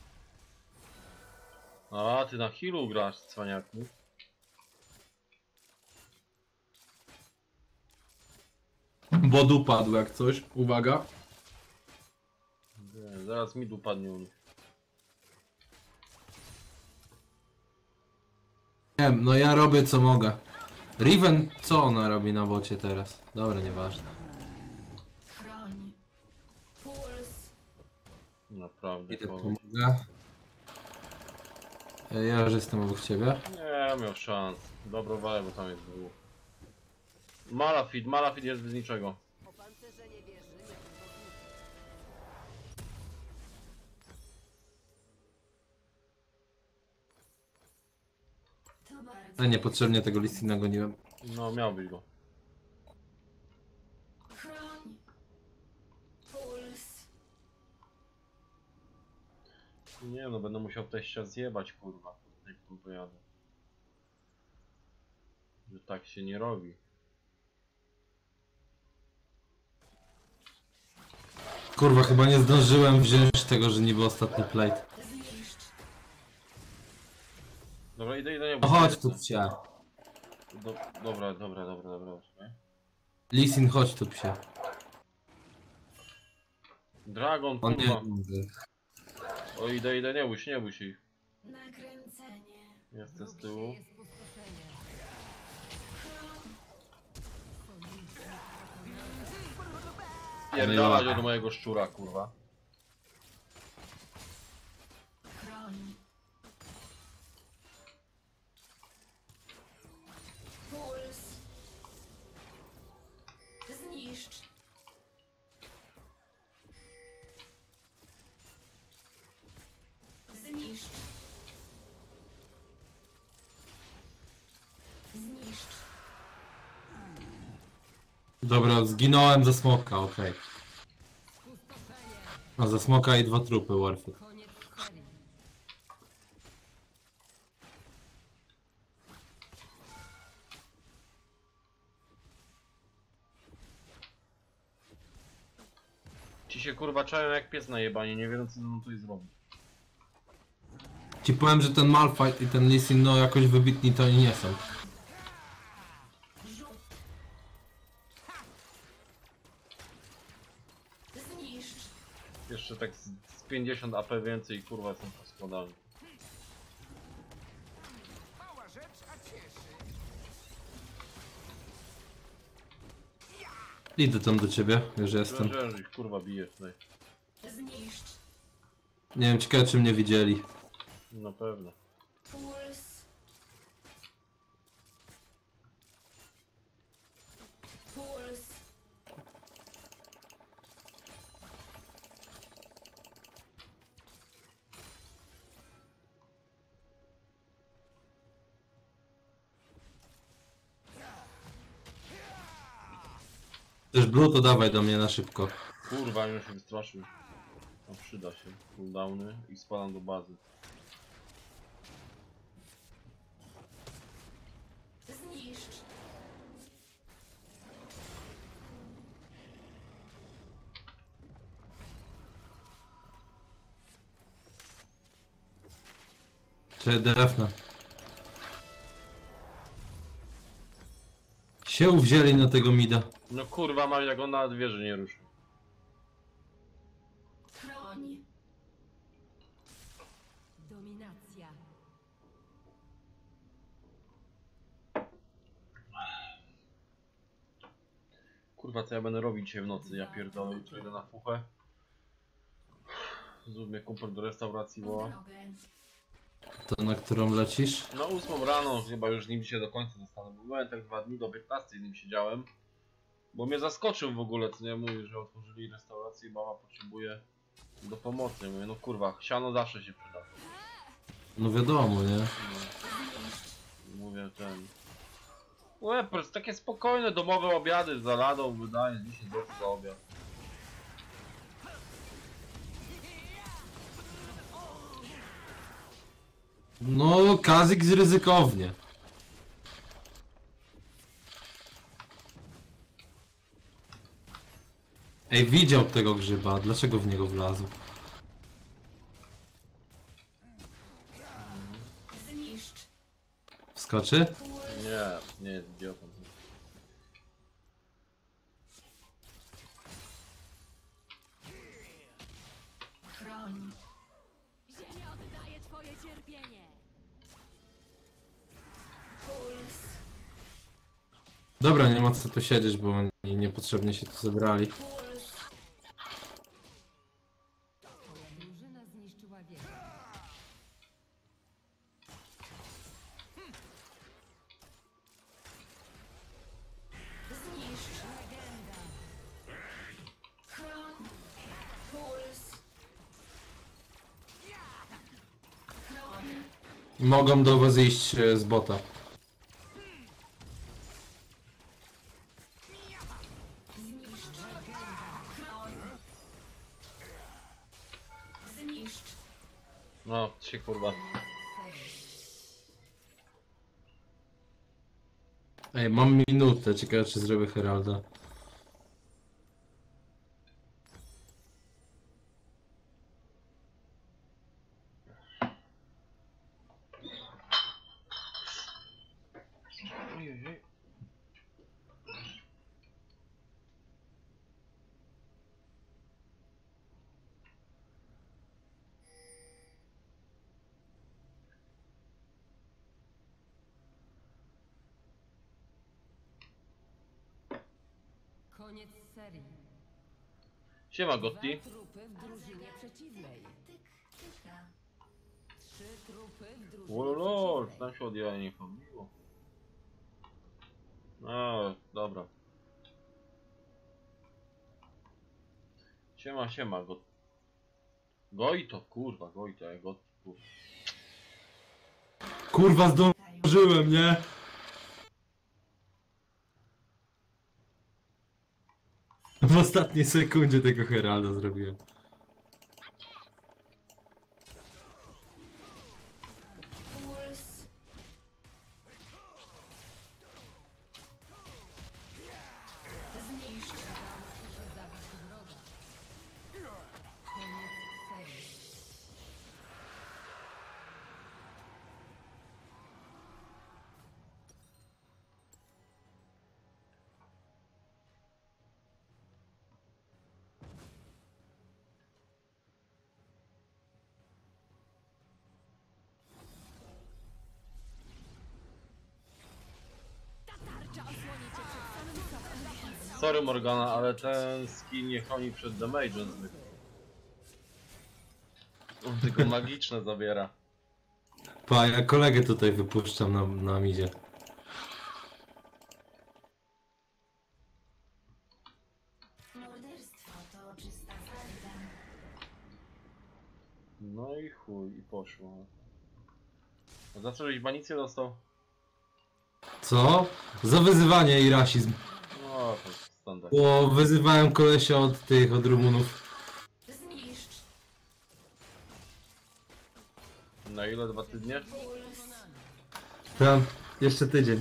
A ty na healu grasz, cwaniaku. Bod upadł jak coś, uwaga. Nie, zaraz mi upadnie u nich. Nie wiem, no ja robię co mogę. Riven, co ona robi na bocie teraz? Dobra, nieważne. Chroń. Puls. Naprawdę. Idę kogoś. pomogę. Ja już jestem obok ciebie. Nie miał szans. Dobro walę, bo tam jest dwóch. Malafit jest bez niczego. A niepotrzebnie tego Lissina goniłem. No, miał być go. Chroń. Puls. Nie no, będę musiał teścia zjebać, kurwa, jak tu pojadę. Że tak się nie robi. Kurwa, chyba nie zdążyłem wziąć tego, że niby ostatni plate. Dobra, idę, nie No chodź tu, psia. Dobra. Okay. Lissin, chodź tu, psia. Dragon, On kurwa. nie... O, idę, nie bój się ich. Nakręcenie. Jestem z tyłu. Pierdalać od mojego szczura, kurwa. Chroń. Puls. Zniszcz. Zniszcz. Zniszcz. Dobra, zginąłem za smoka, okej. A za smoka i 2 trupy, worth it. Koniec serii. Ci się kurwa czają jak pies na jebanie, nie wiedzą co ze mną tutaj zrobić. Ci powiem, że ten Malphite i ten Lissin, no jakoś wybitni to oni nie są. Zniszcz. Jeszcze tak z 50 AP więcej, kurwa, są poskładani. Idę tam do ciebie, już jestem. Że ich kurwa bije tutaj. Zniszcz. Nie wiem, ciekawe czy mnie widzieli. Na pewno. Puls. Puls. Też blue to dawaj do mnie na szybko. Kurwa, już się wystraszył. No przyda się. Cooldowny i spadam do bazy. Zniszcz. Czy defna. Się wzięli na tego mida. No kurwa, mam jak on nawet wie, że nie ruszy. Chroń. Dominacja. Kurwa, co ja będę robić dzisiaj w nocy? Ja pierdolę, jutro idę na fuchę. Znów mnie kumpel do restauracji woła. Drogę. To na którą lecisz? No 8 rano, chyba już z nim się do końca zostanę. Byłem tak 2 dni, do 15 z nim siedziałem. Bo mnie zaskoczył w ogóle, co nie mówi, że otworzyli restaurację i mama potrzebuje do pomocy. Mówię, no kurwa, siano zawsze się przyda. No wiadomo, nie? Mówię ten... Łepers, takie spokojne domowe obiady za ladą wydaje 10 zł za obiad. No, Kazik z ryzykownie. Ej, widział tego grzyba, dlaczego w niego wlazł? Zniszcz. Wskoczy? Nie jest idiotą. Chroń. Ziemia oddaje twoje cierpienie. Puls. Dobra, nie ma co tu siedzieć, bo oni niepotrzebnie się tu zebrali. Puls. Twoja drużyna zniszczyła wieżę. Mogą do was iść z bota. No, się kurwa. Ej, mam minutę, ciekawe czy zrobię Heralda. Ojej. Koniec serii. Siema Gotti. 2 trupy w drużynie przeciwnej. 3 trupy w drużynie Lol, przeciwnej. tam się odjęła nie pobiło. No, dobra. Siema, Gojto, kurwa, Gojto, ja Gotti, kurwa. Kurwa, zdążyłem, nie? W ostatniej sekundzie tego Heralda zrobiłem. Sorry Morgana, ale ten skin nie chroni przed damage'em zwykle. On tylko magiczne zabiera. Pa, ja kolegę tutaj wypuszczam na midzie. Morderstwo to czysta farda. No i chuj, i poszło. A za co żeś banicję dostał? Co? Za wyzywanie i rasizm. No, to standard. Bo wyzywałem kolesia od Rumunów. Zniszcz. Na ile? 2 tygodnie? Tam, jeszcze tydzień.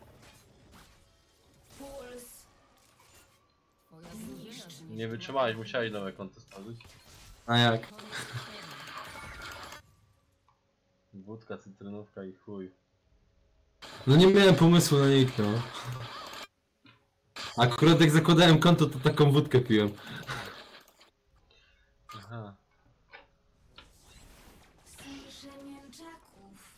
Puls. Twoja drużyna zniszczyła Nie wytrzymałeś, musiałeś nowe konto stworzyć. A jak? Wódka, cytrynówka i chuj. No nie miałem pomysłu na nick, no. Akurat jak zakładałem konto, to taką wódkę piłem. Aha. Słyszę mięczaków.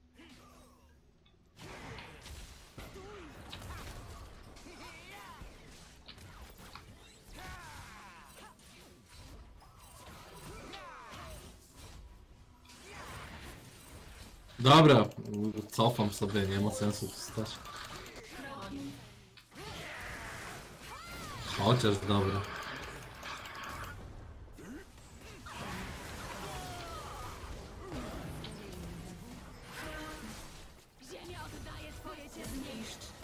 Dobra, cofam sobie, nie ma sensu tu stać. Chociaż dobra. Ziemia oddaje twoje cierpienie.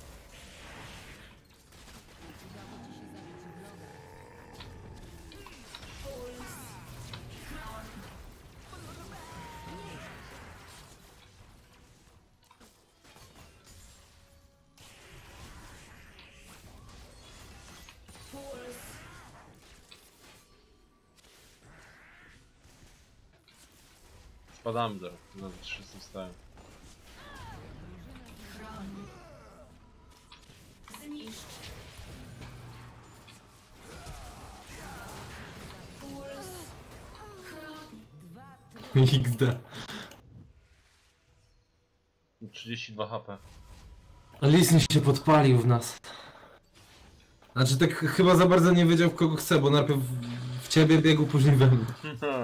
Spadamy zaraz, za 300 wstałem. Zniszcz. Puls. XD. 32 HP. Lisny się podpalił w nas. Znaczy tak chyba za bardzo nie wiedział w kogo chce, bo najpierw w ciebie biegł, później we mnie.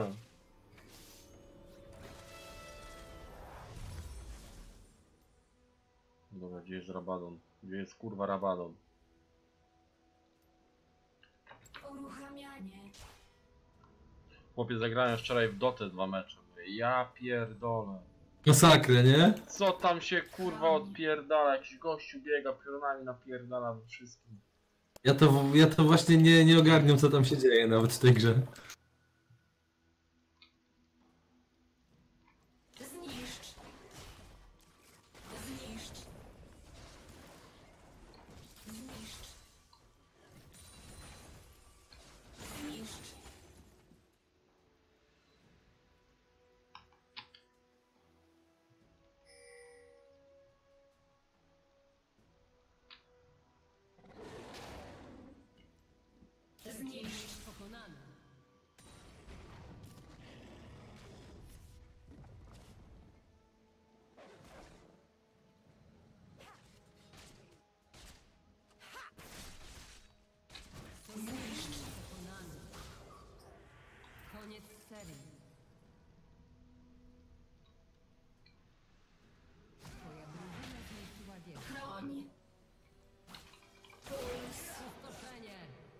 Dobra, gdzie jest Rabadon? Gdzie jest kurwa Rabadon? Uruchamianie. Chłopie, zagrałem wczoraj w Dotę 2 mecze. Mówię, ja pierdolę. Masakrę, nie? Co tam się kurwa odpierdala? Jakiś gościu biega pionami, napierdala we wszystkim. Ja to właśnie nie ogarniam, co tam się dzieje nawet w tej grze. Zniszcz. Zniszcz. Zniszcz. Zniszcz. Zniszcz. Pokonany. Zniszcz. Pokonany. Koniec serii. Twoja drużyna zniszczyła wieżę. Chroń. Puls. Pustoszenie.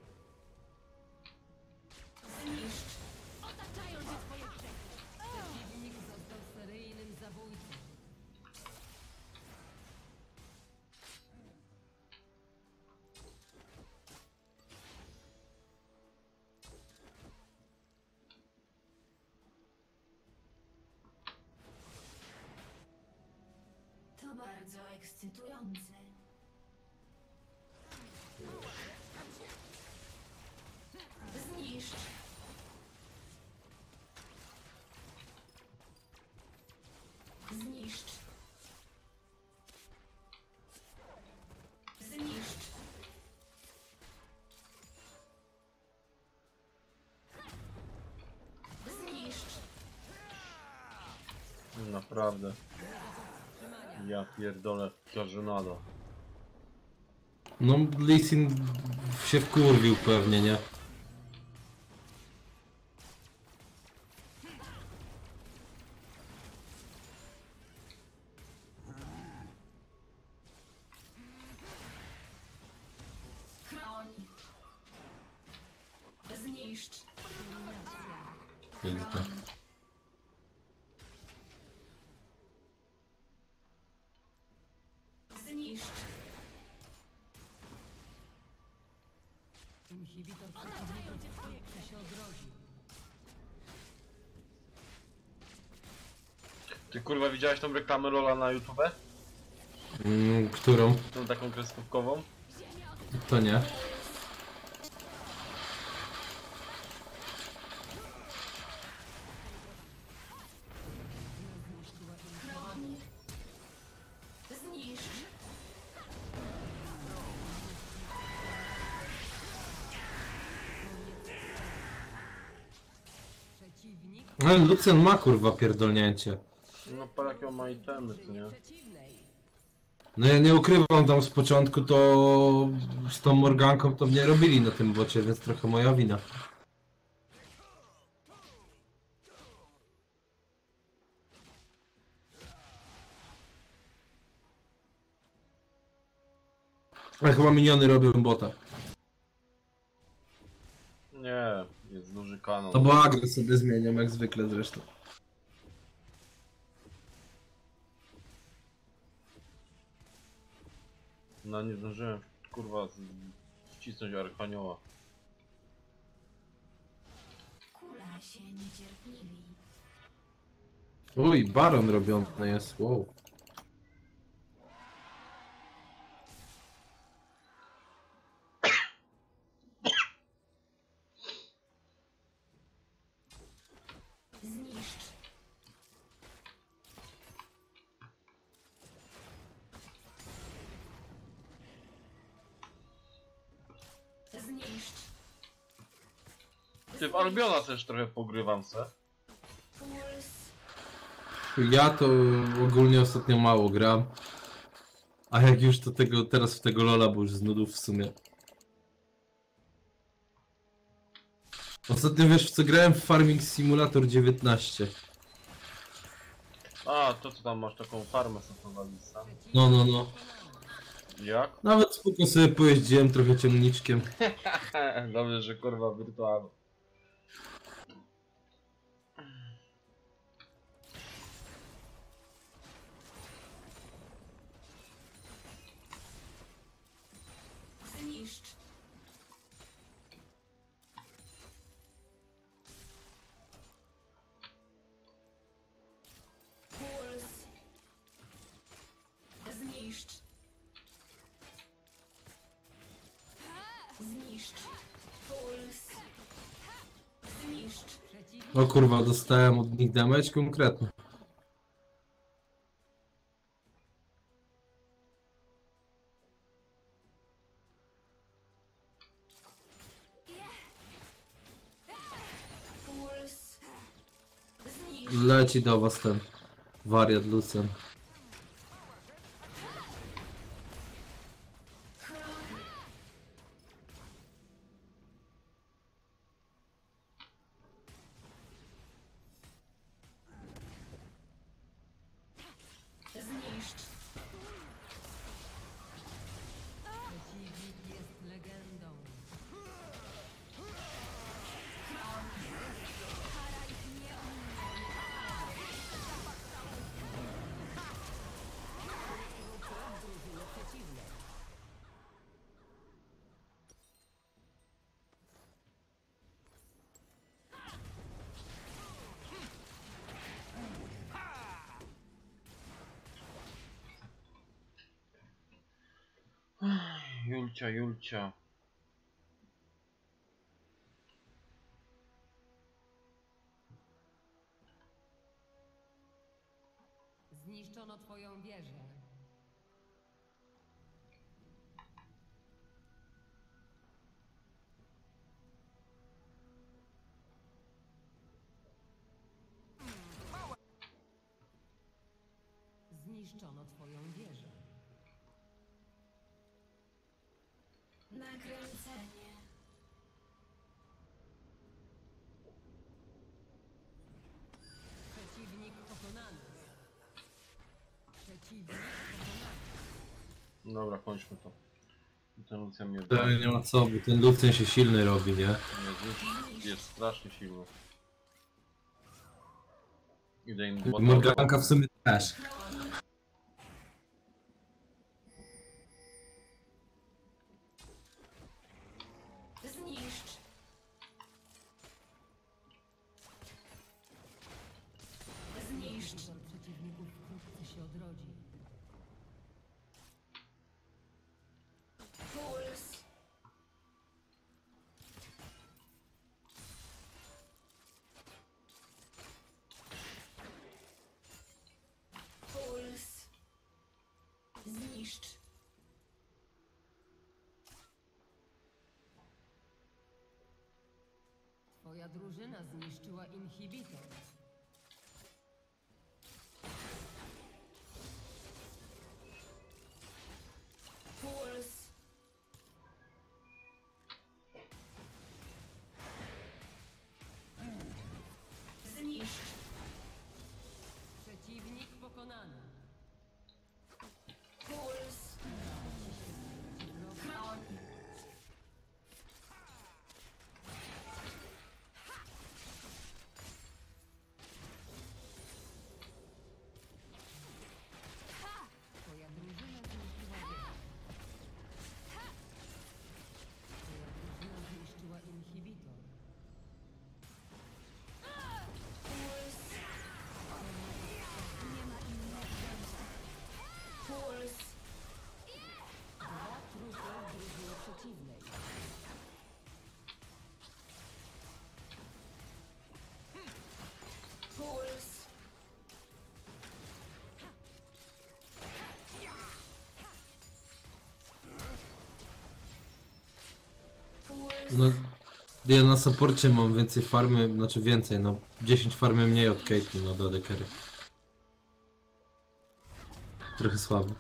Zniszcz. Otaczają cię twoje grzechy. Przeciwnik został seryjnym zabójcą. To bardzo ekscytujące. Zniszcz. Zniszcz. Zniszcz. Zniszcz. Naprawdę. Ja pierdolę, żenada. No, Lee Sin się wkurwił pewnie, nie? Chroń. Zniszcz. Piękne. Zniszcz. Inhibitor przeciwników wkrótce się odrodzi. Ty kurwa widziałeś tą reklamę Lola na YouTube? Którą? Tą taką kreskówkową? To nie. Chroń. Zniszcz. Przeciwnik Ale Lucian ma kurwa pierdolnięcie. No pa jakie ma itemy, co nie? przeciwnej. No ja nie ukrywam, tam z początku to z tą Morganką to mnie robili na tym bocie, więc trochę moja wina. Ale chyba miniony robią bota. Nie, jest duży kanon. To bo agro sobie zmieniam, jak zwykle zresztą. No nie zdążyłem kurwa wcisnąć Archanioła. Kula się niecierpliwi. Uj, baron robiony jest, wow. Zniszcz. Zniszcz. Ty w Albiona też trochę pogrywam se. Puls. Ja to ogólnie ostatnio mało gram. A jak już to teraz w tego Lola, bo już z nudów w sumie. Ostatnio wiesz w co grałem? W Farming Simulator 19. A, to co tam masz taką farmę softowalista. No. Jak? Nawet spoko sobie pojeździłem trochę ciągniczkiem. Dobrze, że kurwa wirtualny. Zniszcz. Puls. Zniszcz. Zniszcz. Puls. Zniszcz. O kurwa, dostałem od nich damage konkretny. Puls. Zniszcz. Leci do was ten wariat Lucian. Zniszcz. Przeciwnik jest legendą. Julcia, Julcia. Zniszczono twoją wieżę. Zniszczono twoją wieżę. Nakręcenie. Przeciwnik pokonany. Przeciwnik pokonany. Dobra, kończmy to. Ten Lucian mnie To nie ma co, bo ten Lucian się silny robi, nie? jest strasznie silny. Idę im Morganka w sumie też. Zniszcz. Zniszcz. Wybór przeciwników wkrótce się odrodzi. Puls. Puls. Zniszcz. Twoja drużyna zniszczyła inhibitor. Puls. Zniszcz. Przeciwnik pokonany. Puls. Chroń. Twoja drużyna zniszczyła wieżę. Twoja drużyna zniszczyła inhibitor. Puls. Nie ma innego. Puls. Dwa trupy w drużynie przeciwnej. Puls. Puls. No, ja na supporcie mam więcej farmy, znaczy więcej, no 10 farmy mniej od Caitlyn, no do AD carry. Trochę słabo.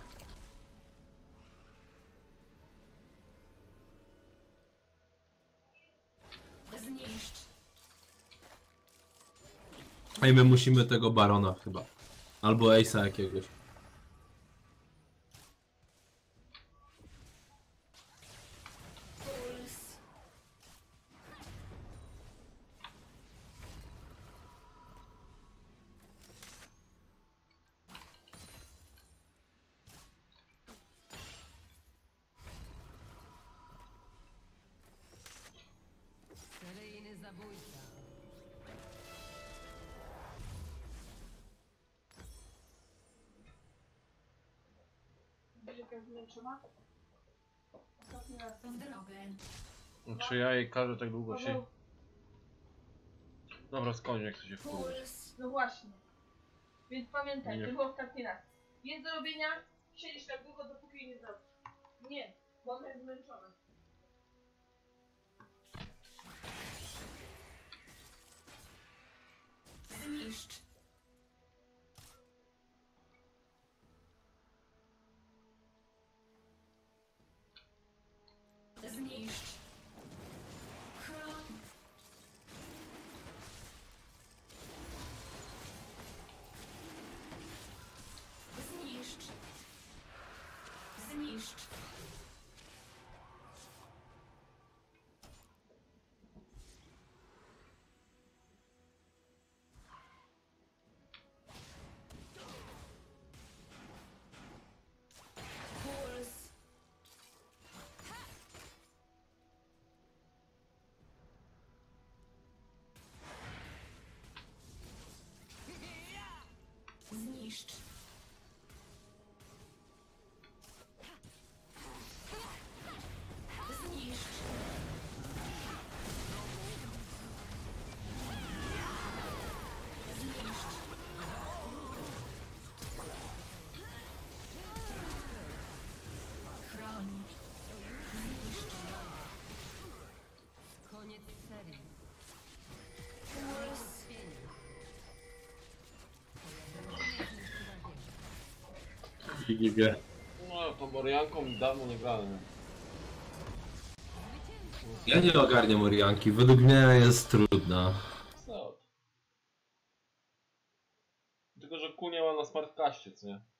Zniszcz. A i my musimy tego Barona chyba. Albo Ace'a jakiegoś. Puls. Samobójca. Wiesz, jak jest zmęczona? Ostatni raz. W drogę. Czy ja jej każę tak długo się... Dobra, skończ, jak to się wkurzyć. Puls. No właśnie. Więc pamiętaj, Nie. to było ostatni raz. Jest do robienia, siedzisz tak długo, dopóki jej nie zrobisz. Nie, bo ona jest zmęczona. Zniszcz. Zniszcz. Chron. Zniszcz. Zniszcz. Puls. Zniszcz. Zniszcz. Zniszcz. Chroń. Zniszcz. Koniec serii. Puls. Zniszczona wieża. No, tą Orianką dawno nie grałem. Ja nie ogarniam Orianki, według mnie jest trudna. Co? Tylko, że kul nie ma na smartcaście, co nie?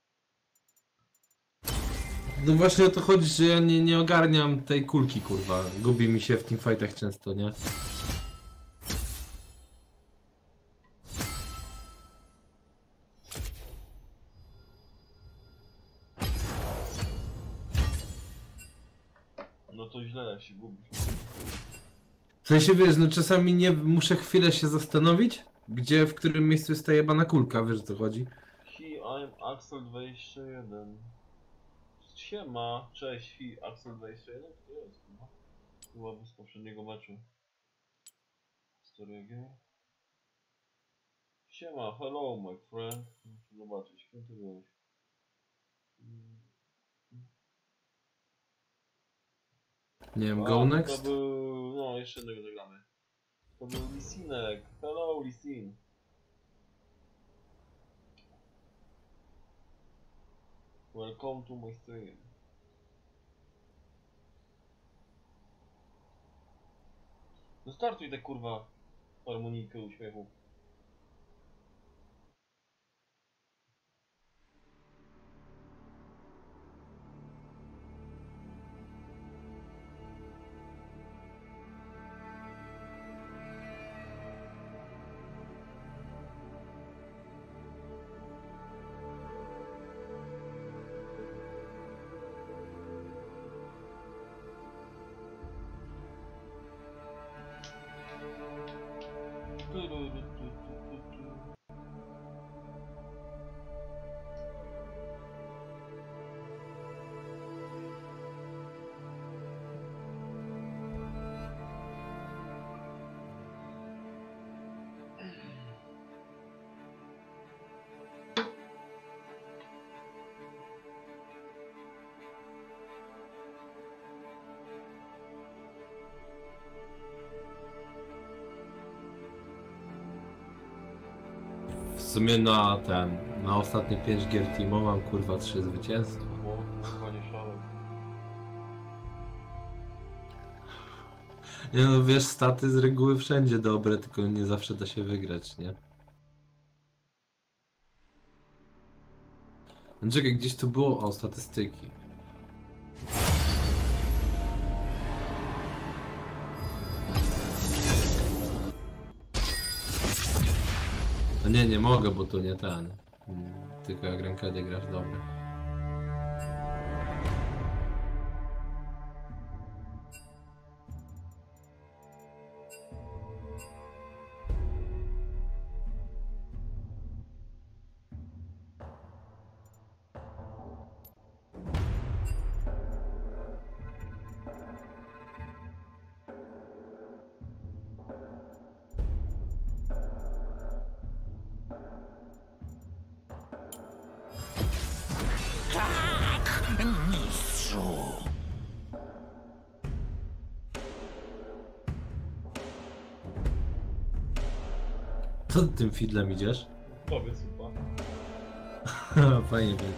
No właśnie o to chodzi, że ja nie ogarniam tej kulki, kurwa. Gubi mi się w teamfightach często, nie? No to źle, jak się gubisz. W sensie wiesz, no czasami nie muszę chwilę się zastanowić, gdzie, w którym miejscu jest ta jebana kulka, wiesz o co chodzi? I'm Axel 21. Siema, cześć, Axel 21? To jest chyba. Chyba z poprzedniego meczu. Historia gier. Siema, hello my friend. Muszę zobaczyć, kim ty byłeś. Nie wiem, go next? To był... no, jeszcze jednego zagramy. To był Lisinek. Hello, Lisin. Welcome to my stream. No startuj te kurwa harmonijkę uśmiechu. W sumie na ostatnie 5 gier teamo mam kurwa 3 zwycięstwa. Bo chyba nie szalał. Nie no wiesz, staty z reguły wszędzie dobre, tylko nie zawsze da się wygrać, nie? No czekaj, gdzieś tu było o statystyki. No nie mogę, bo to nie ten. Tylko jak rękę grasz, dobra. Co ty tym fidlem idziesz? Powiedz, chyba. Fajnie by.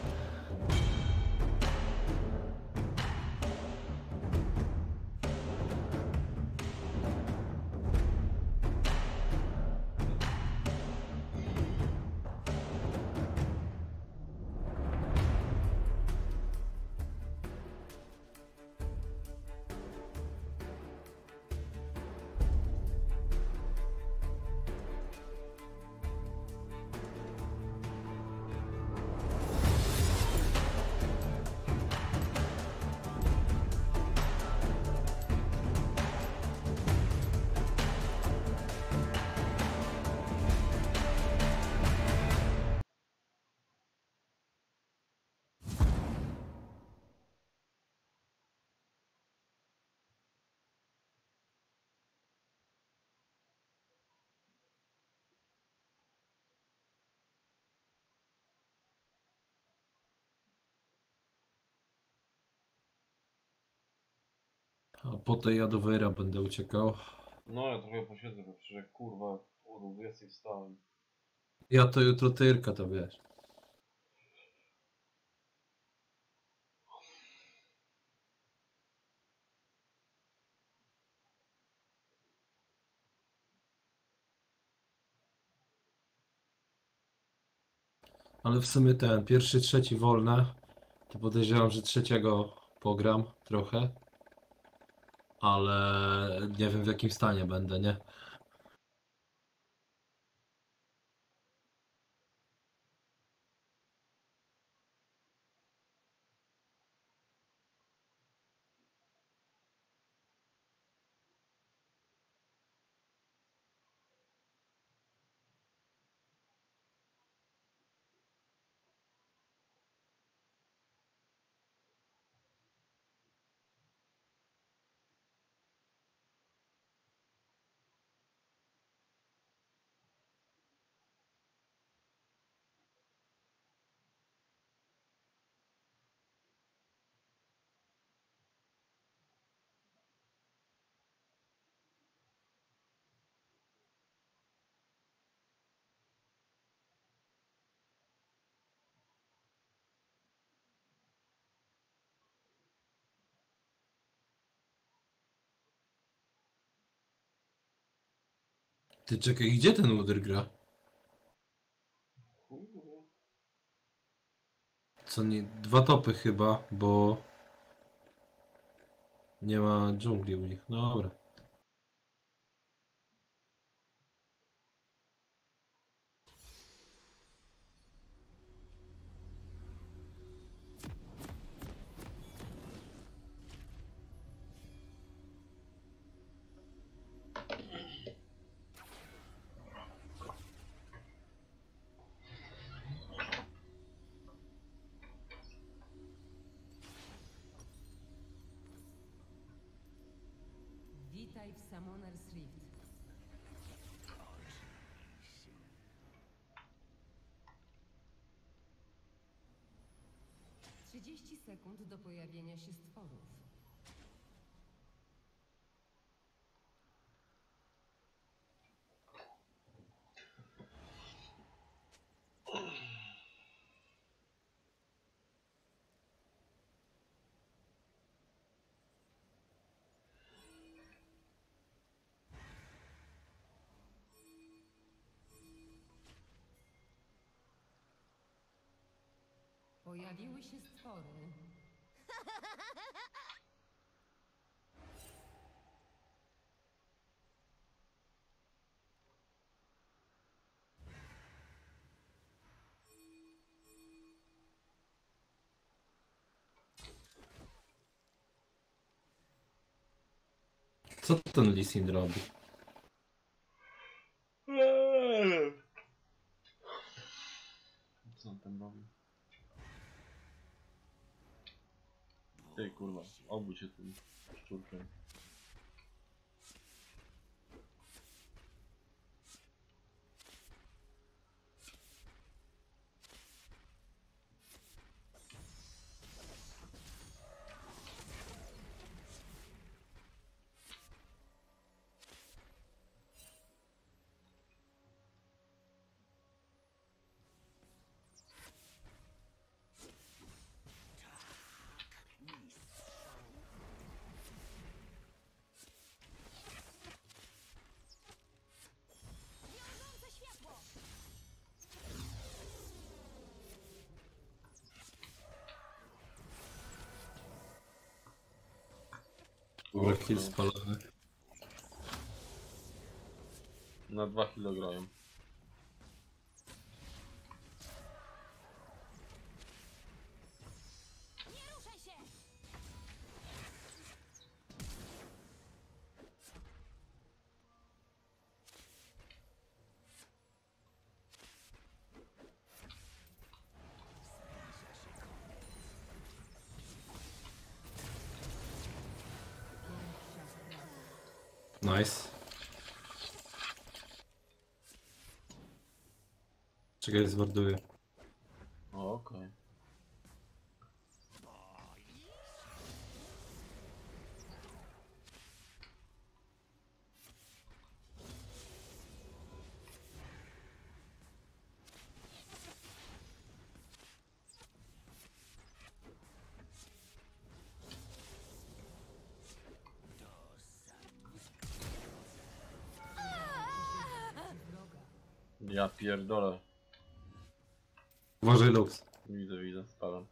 A potem ja do Wejra będę uciekał. No ja trochę posiedzę, bo przecież kurwa o 20 wstałem. Ja to jutro Tyrka, to wiesz. Ale w sumie ten, pierwszy, trzeci wolne. To podejrzewam, że trzeciego pogram trochę. Ale nie wiem w jakim stanie będę, nie? Ty czekaj, gdzie ten Udyr gra? Co nie, dwa topy chyba, bo nie ma dżungli u nich. No dobra. Witaj w Summoner's Rift. 30 sekund do pojawienia się stworów. Pojawiły się stwory. Co ten Lee Sin robi? Co on tam robi? Ty kurwa, obudź się tym szczurkiem. Dobra, kill spalony. Na 2 kilo grają. Nice. Czekaj, zwarduję. O, okej. Ja pierdolę. Uważaj, Lux. Widzę, spadam.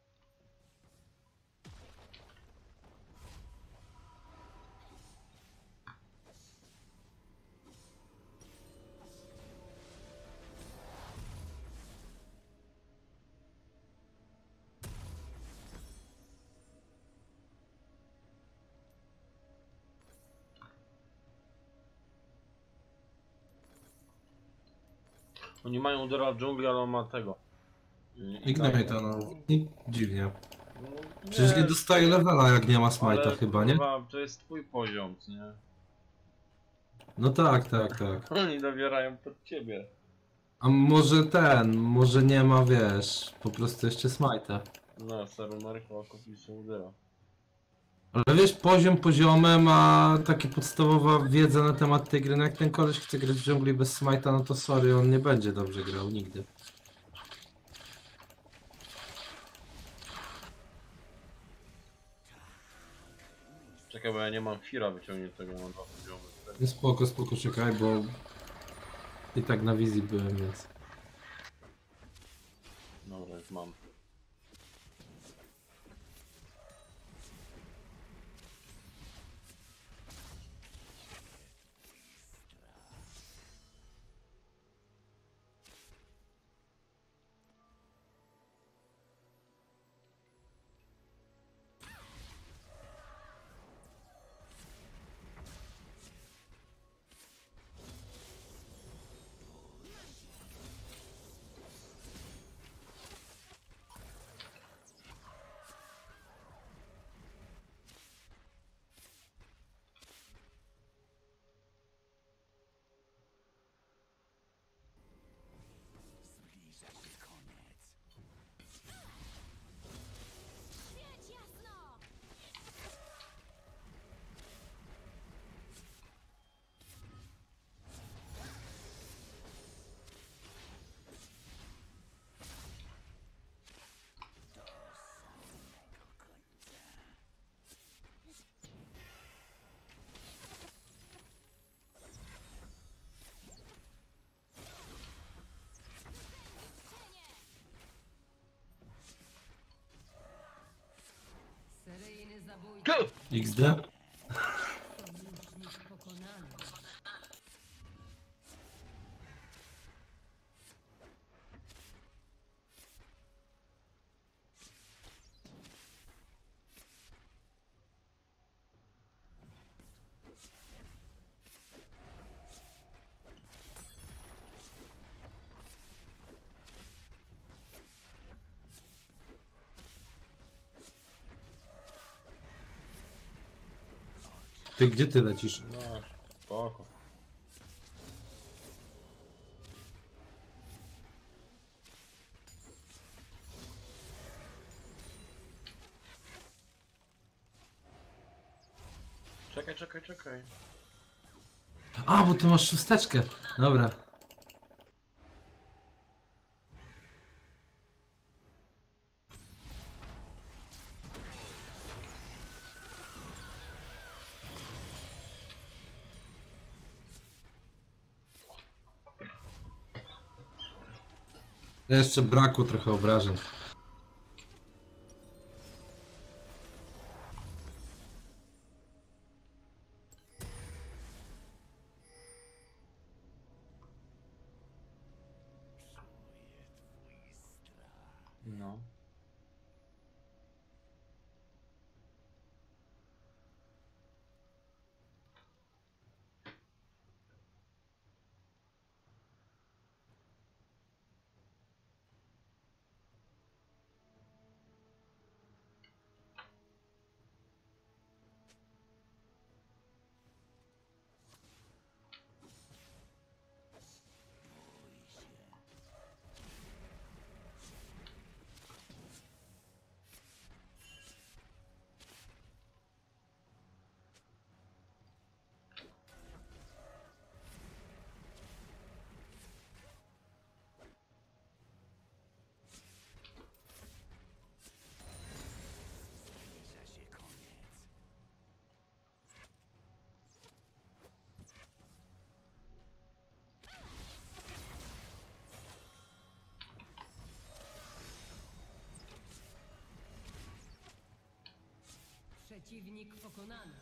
Oni mają udara w dżungli, ale on ma tego. Ignite, no. I dziwnie. No, Przecież nie dostaje levela, jak nie ma smite'a ale, chyba, nie? kurwa, to jest twój poziom, nie? No tak. Oni nabierają pod ciebie. A może nie ma, wiesz, po prostu jeszcze smite'a. No, Saruman chyba kopicznie udara. Ale wiesz, poziomem, a taka podstawowa wiedza na temat tej gry, no jak ten koleś chce grać w dżungli bez smite'a, no to sorry, on nie będzie dobrze grał, nigdy. Czekaj, bo ja nie mam Fira wyciągniętego, mam 2 poziomy. No spoko, czekaj, bo i tak na wizji byłem, więc... Dobra, już mam. Seryjny zabójca. XD? Sojusznik pokonany. Ty gdzie ty lecisz? No, spoko. Czekaj. A, bo ty masz szósteczkę. Dobra. Jeszcze brakło trochę obrażeń. Przeciwnik pokonany.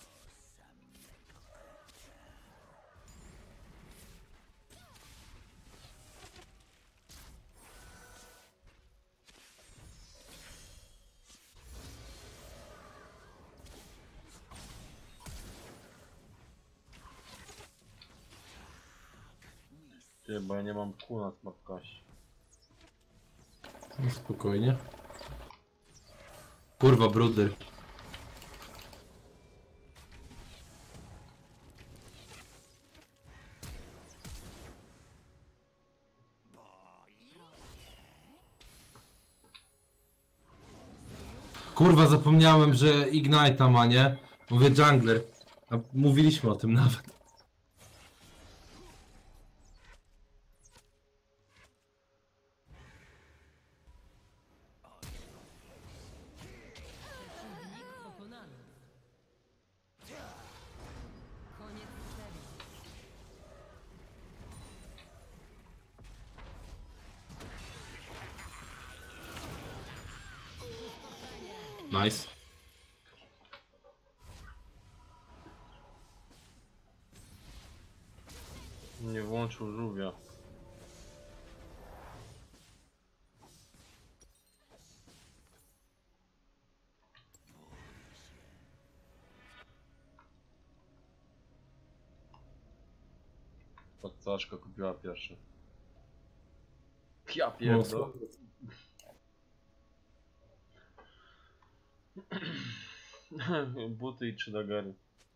Ty, bo ja nie mam kół na smartkaście. No spokojnie. Kurwa, bruder. Kurwa, zapomniałem, że Ignite'a ma, nie? Mówię jungler. A mówiliśmy o tym nawet. Przeciwnik pokonany. Koniec serii. Nice. Nie włączył żółwia. Podstaszka kupiła pierwszy. Ja pierdolę. Buty i 3 dagery.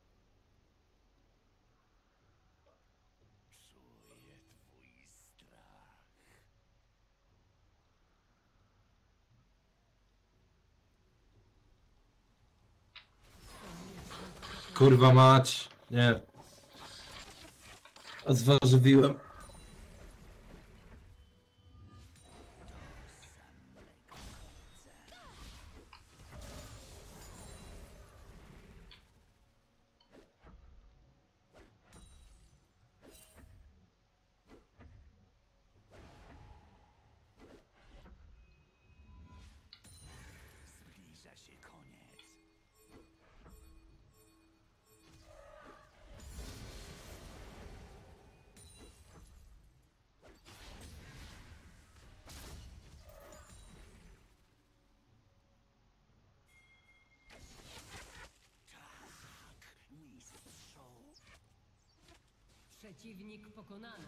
Kurwa mać. Nie. Zważywiłem. Zbliża się koniec. Przeciwnik pokonany.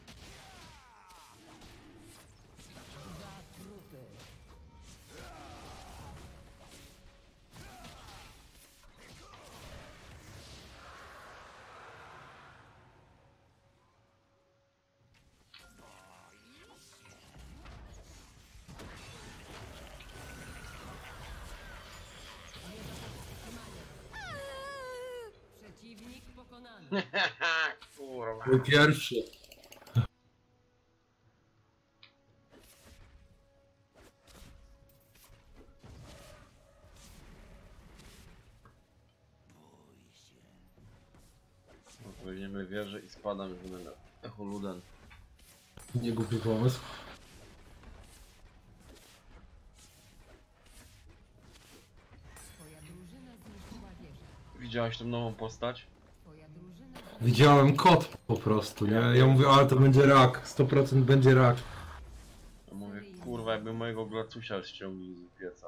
Dwa trupy. Przeciwnik pokonany. Kurwa. Mój pierwszy. Weźmiemy wieżę i spadam już na echoluden. Nie głupi pomysł. Twoja drużyna zniszczyła wieżę. Widziałeś tą nową postać? Twoja drużyna Widziałem kot po prostu, nie? Ja mówię, ale to będzie rak. 100% będzie rak. Ja mówię, kurwa, jakby mojego glacusia ściągnęli z pieca.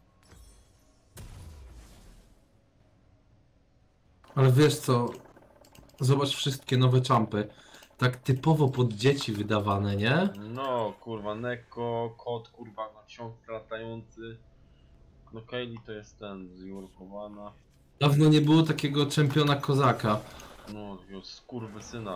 Ale wiesz co? Zobacz wszystkie nowe czampy. Tak typowo pod dzieci wydawane, nie? No, kurwa, Neko, kot, kurwa, na książce latający. No, Kaylee to jest ten, zjurkowana. Dawno nie było takiego czempiona kozaka. No, takiego skurwysyna.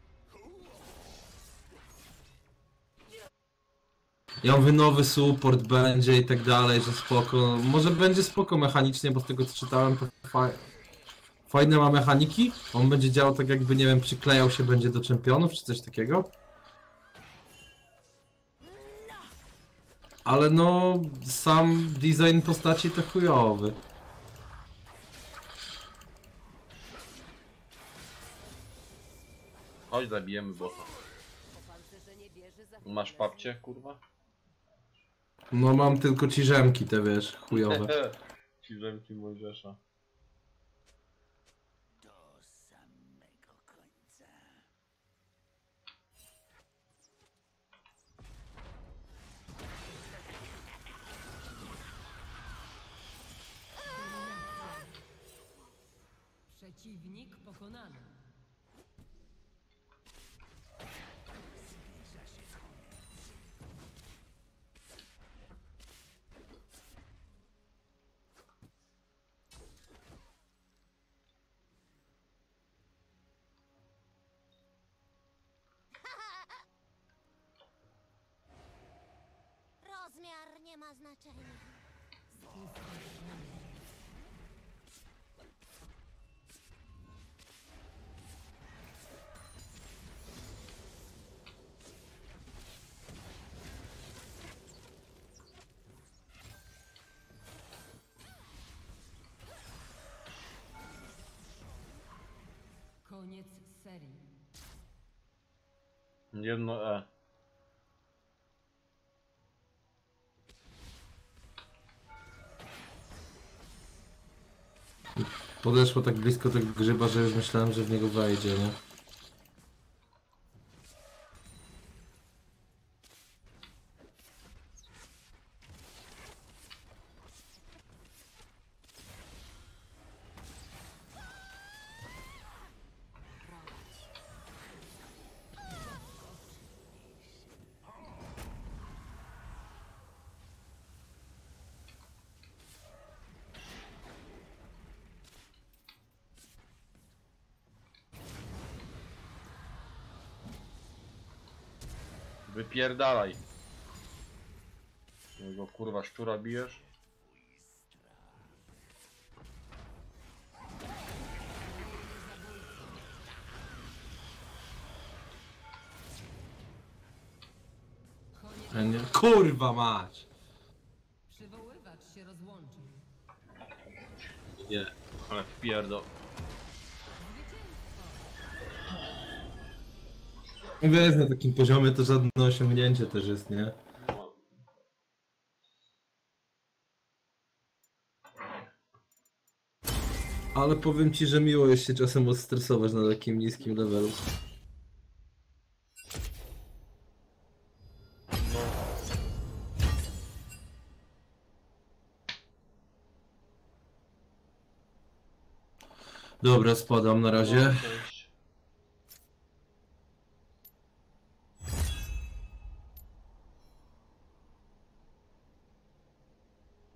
Ja mówię, nowy support będzie i tak dalej, że spoko. Może będzie spoko mechanicznie, bo z tego co czytałem to fajne ma mechaniki. On będzie działał tak jakby, nie wiem, przyklejał się będzie do czempionów czy coś takiego. Ale no, sam design postaci to chujowy. Chodź, zabijemy bota. Masz papcie, kurwa? No mam tylko ci rzemki te, wiesz, chujowe. Ci Rzemki Mojżesza. Przeciwnik pokonany. Rozmiar nie ma znaczenia. Koniec serii. Jedno E. Podeszło tak blisko tego grzyba, że już myślałem, że w niego wejdzie, nie? Wypierdalaj. Jego kurwa szczura bijesz? A nie, kurwa mać! Przywoływacz się rozłączył. Nie, ale wpierdol. Wiesz, na takim poziomie to żadne osiągnięcie też jest, nie? Ale powiem ci, że miło jest się czasem odstresować na takim niskim levelu. Dobra, spadam na razie.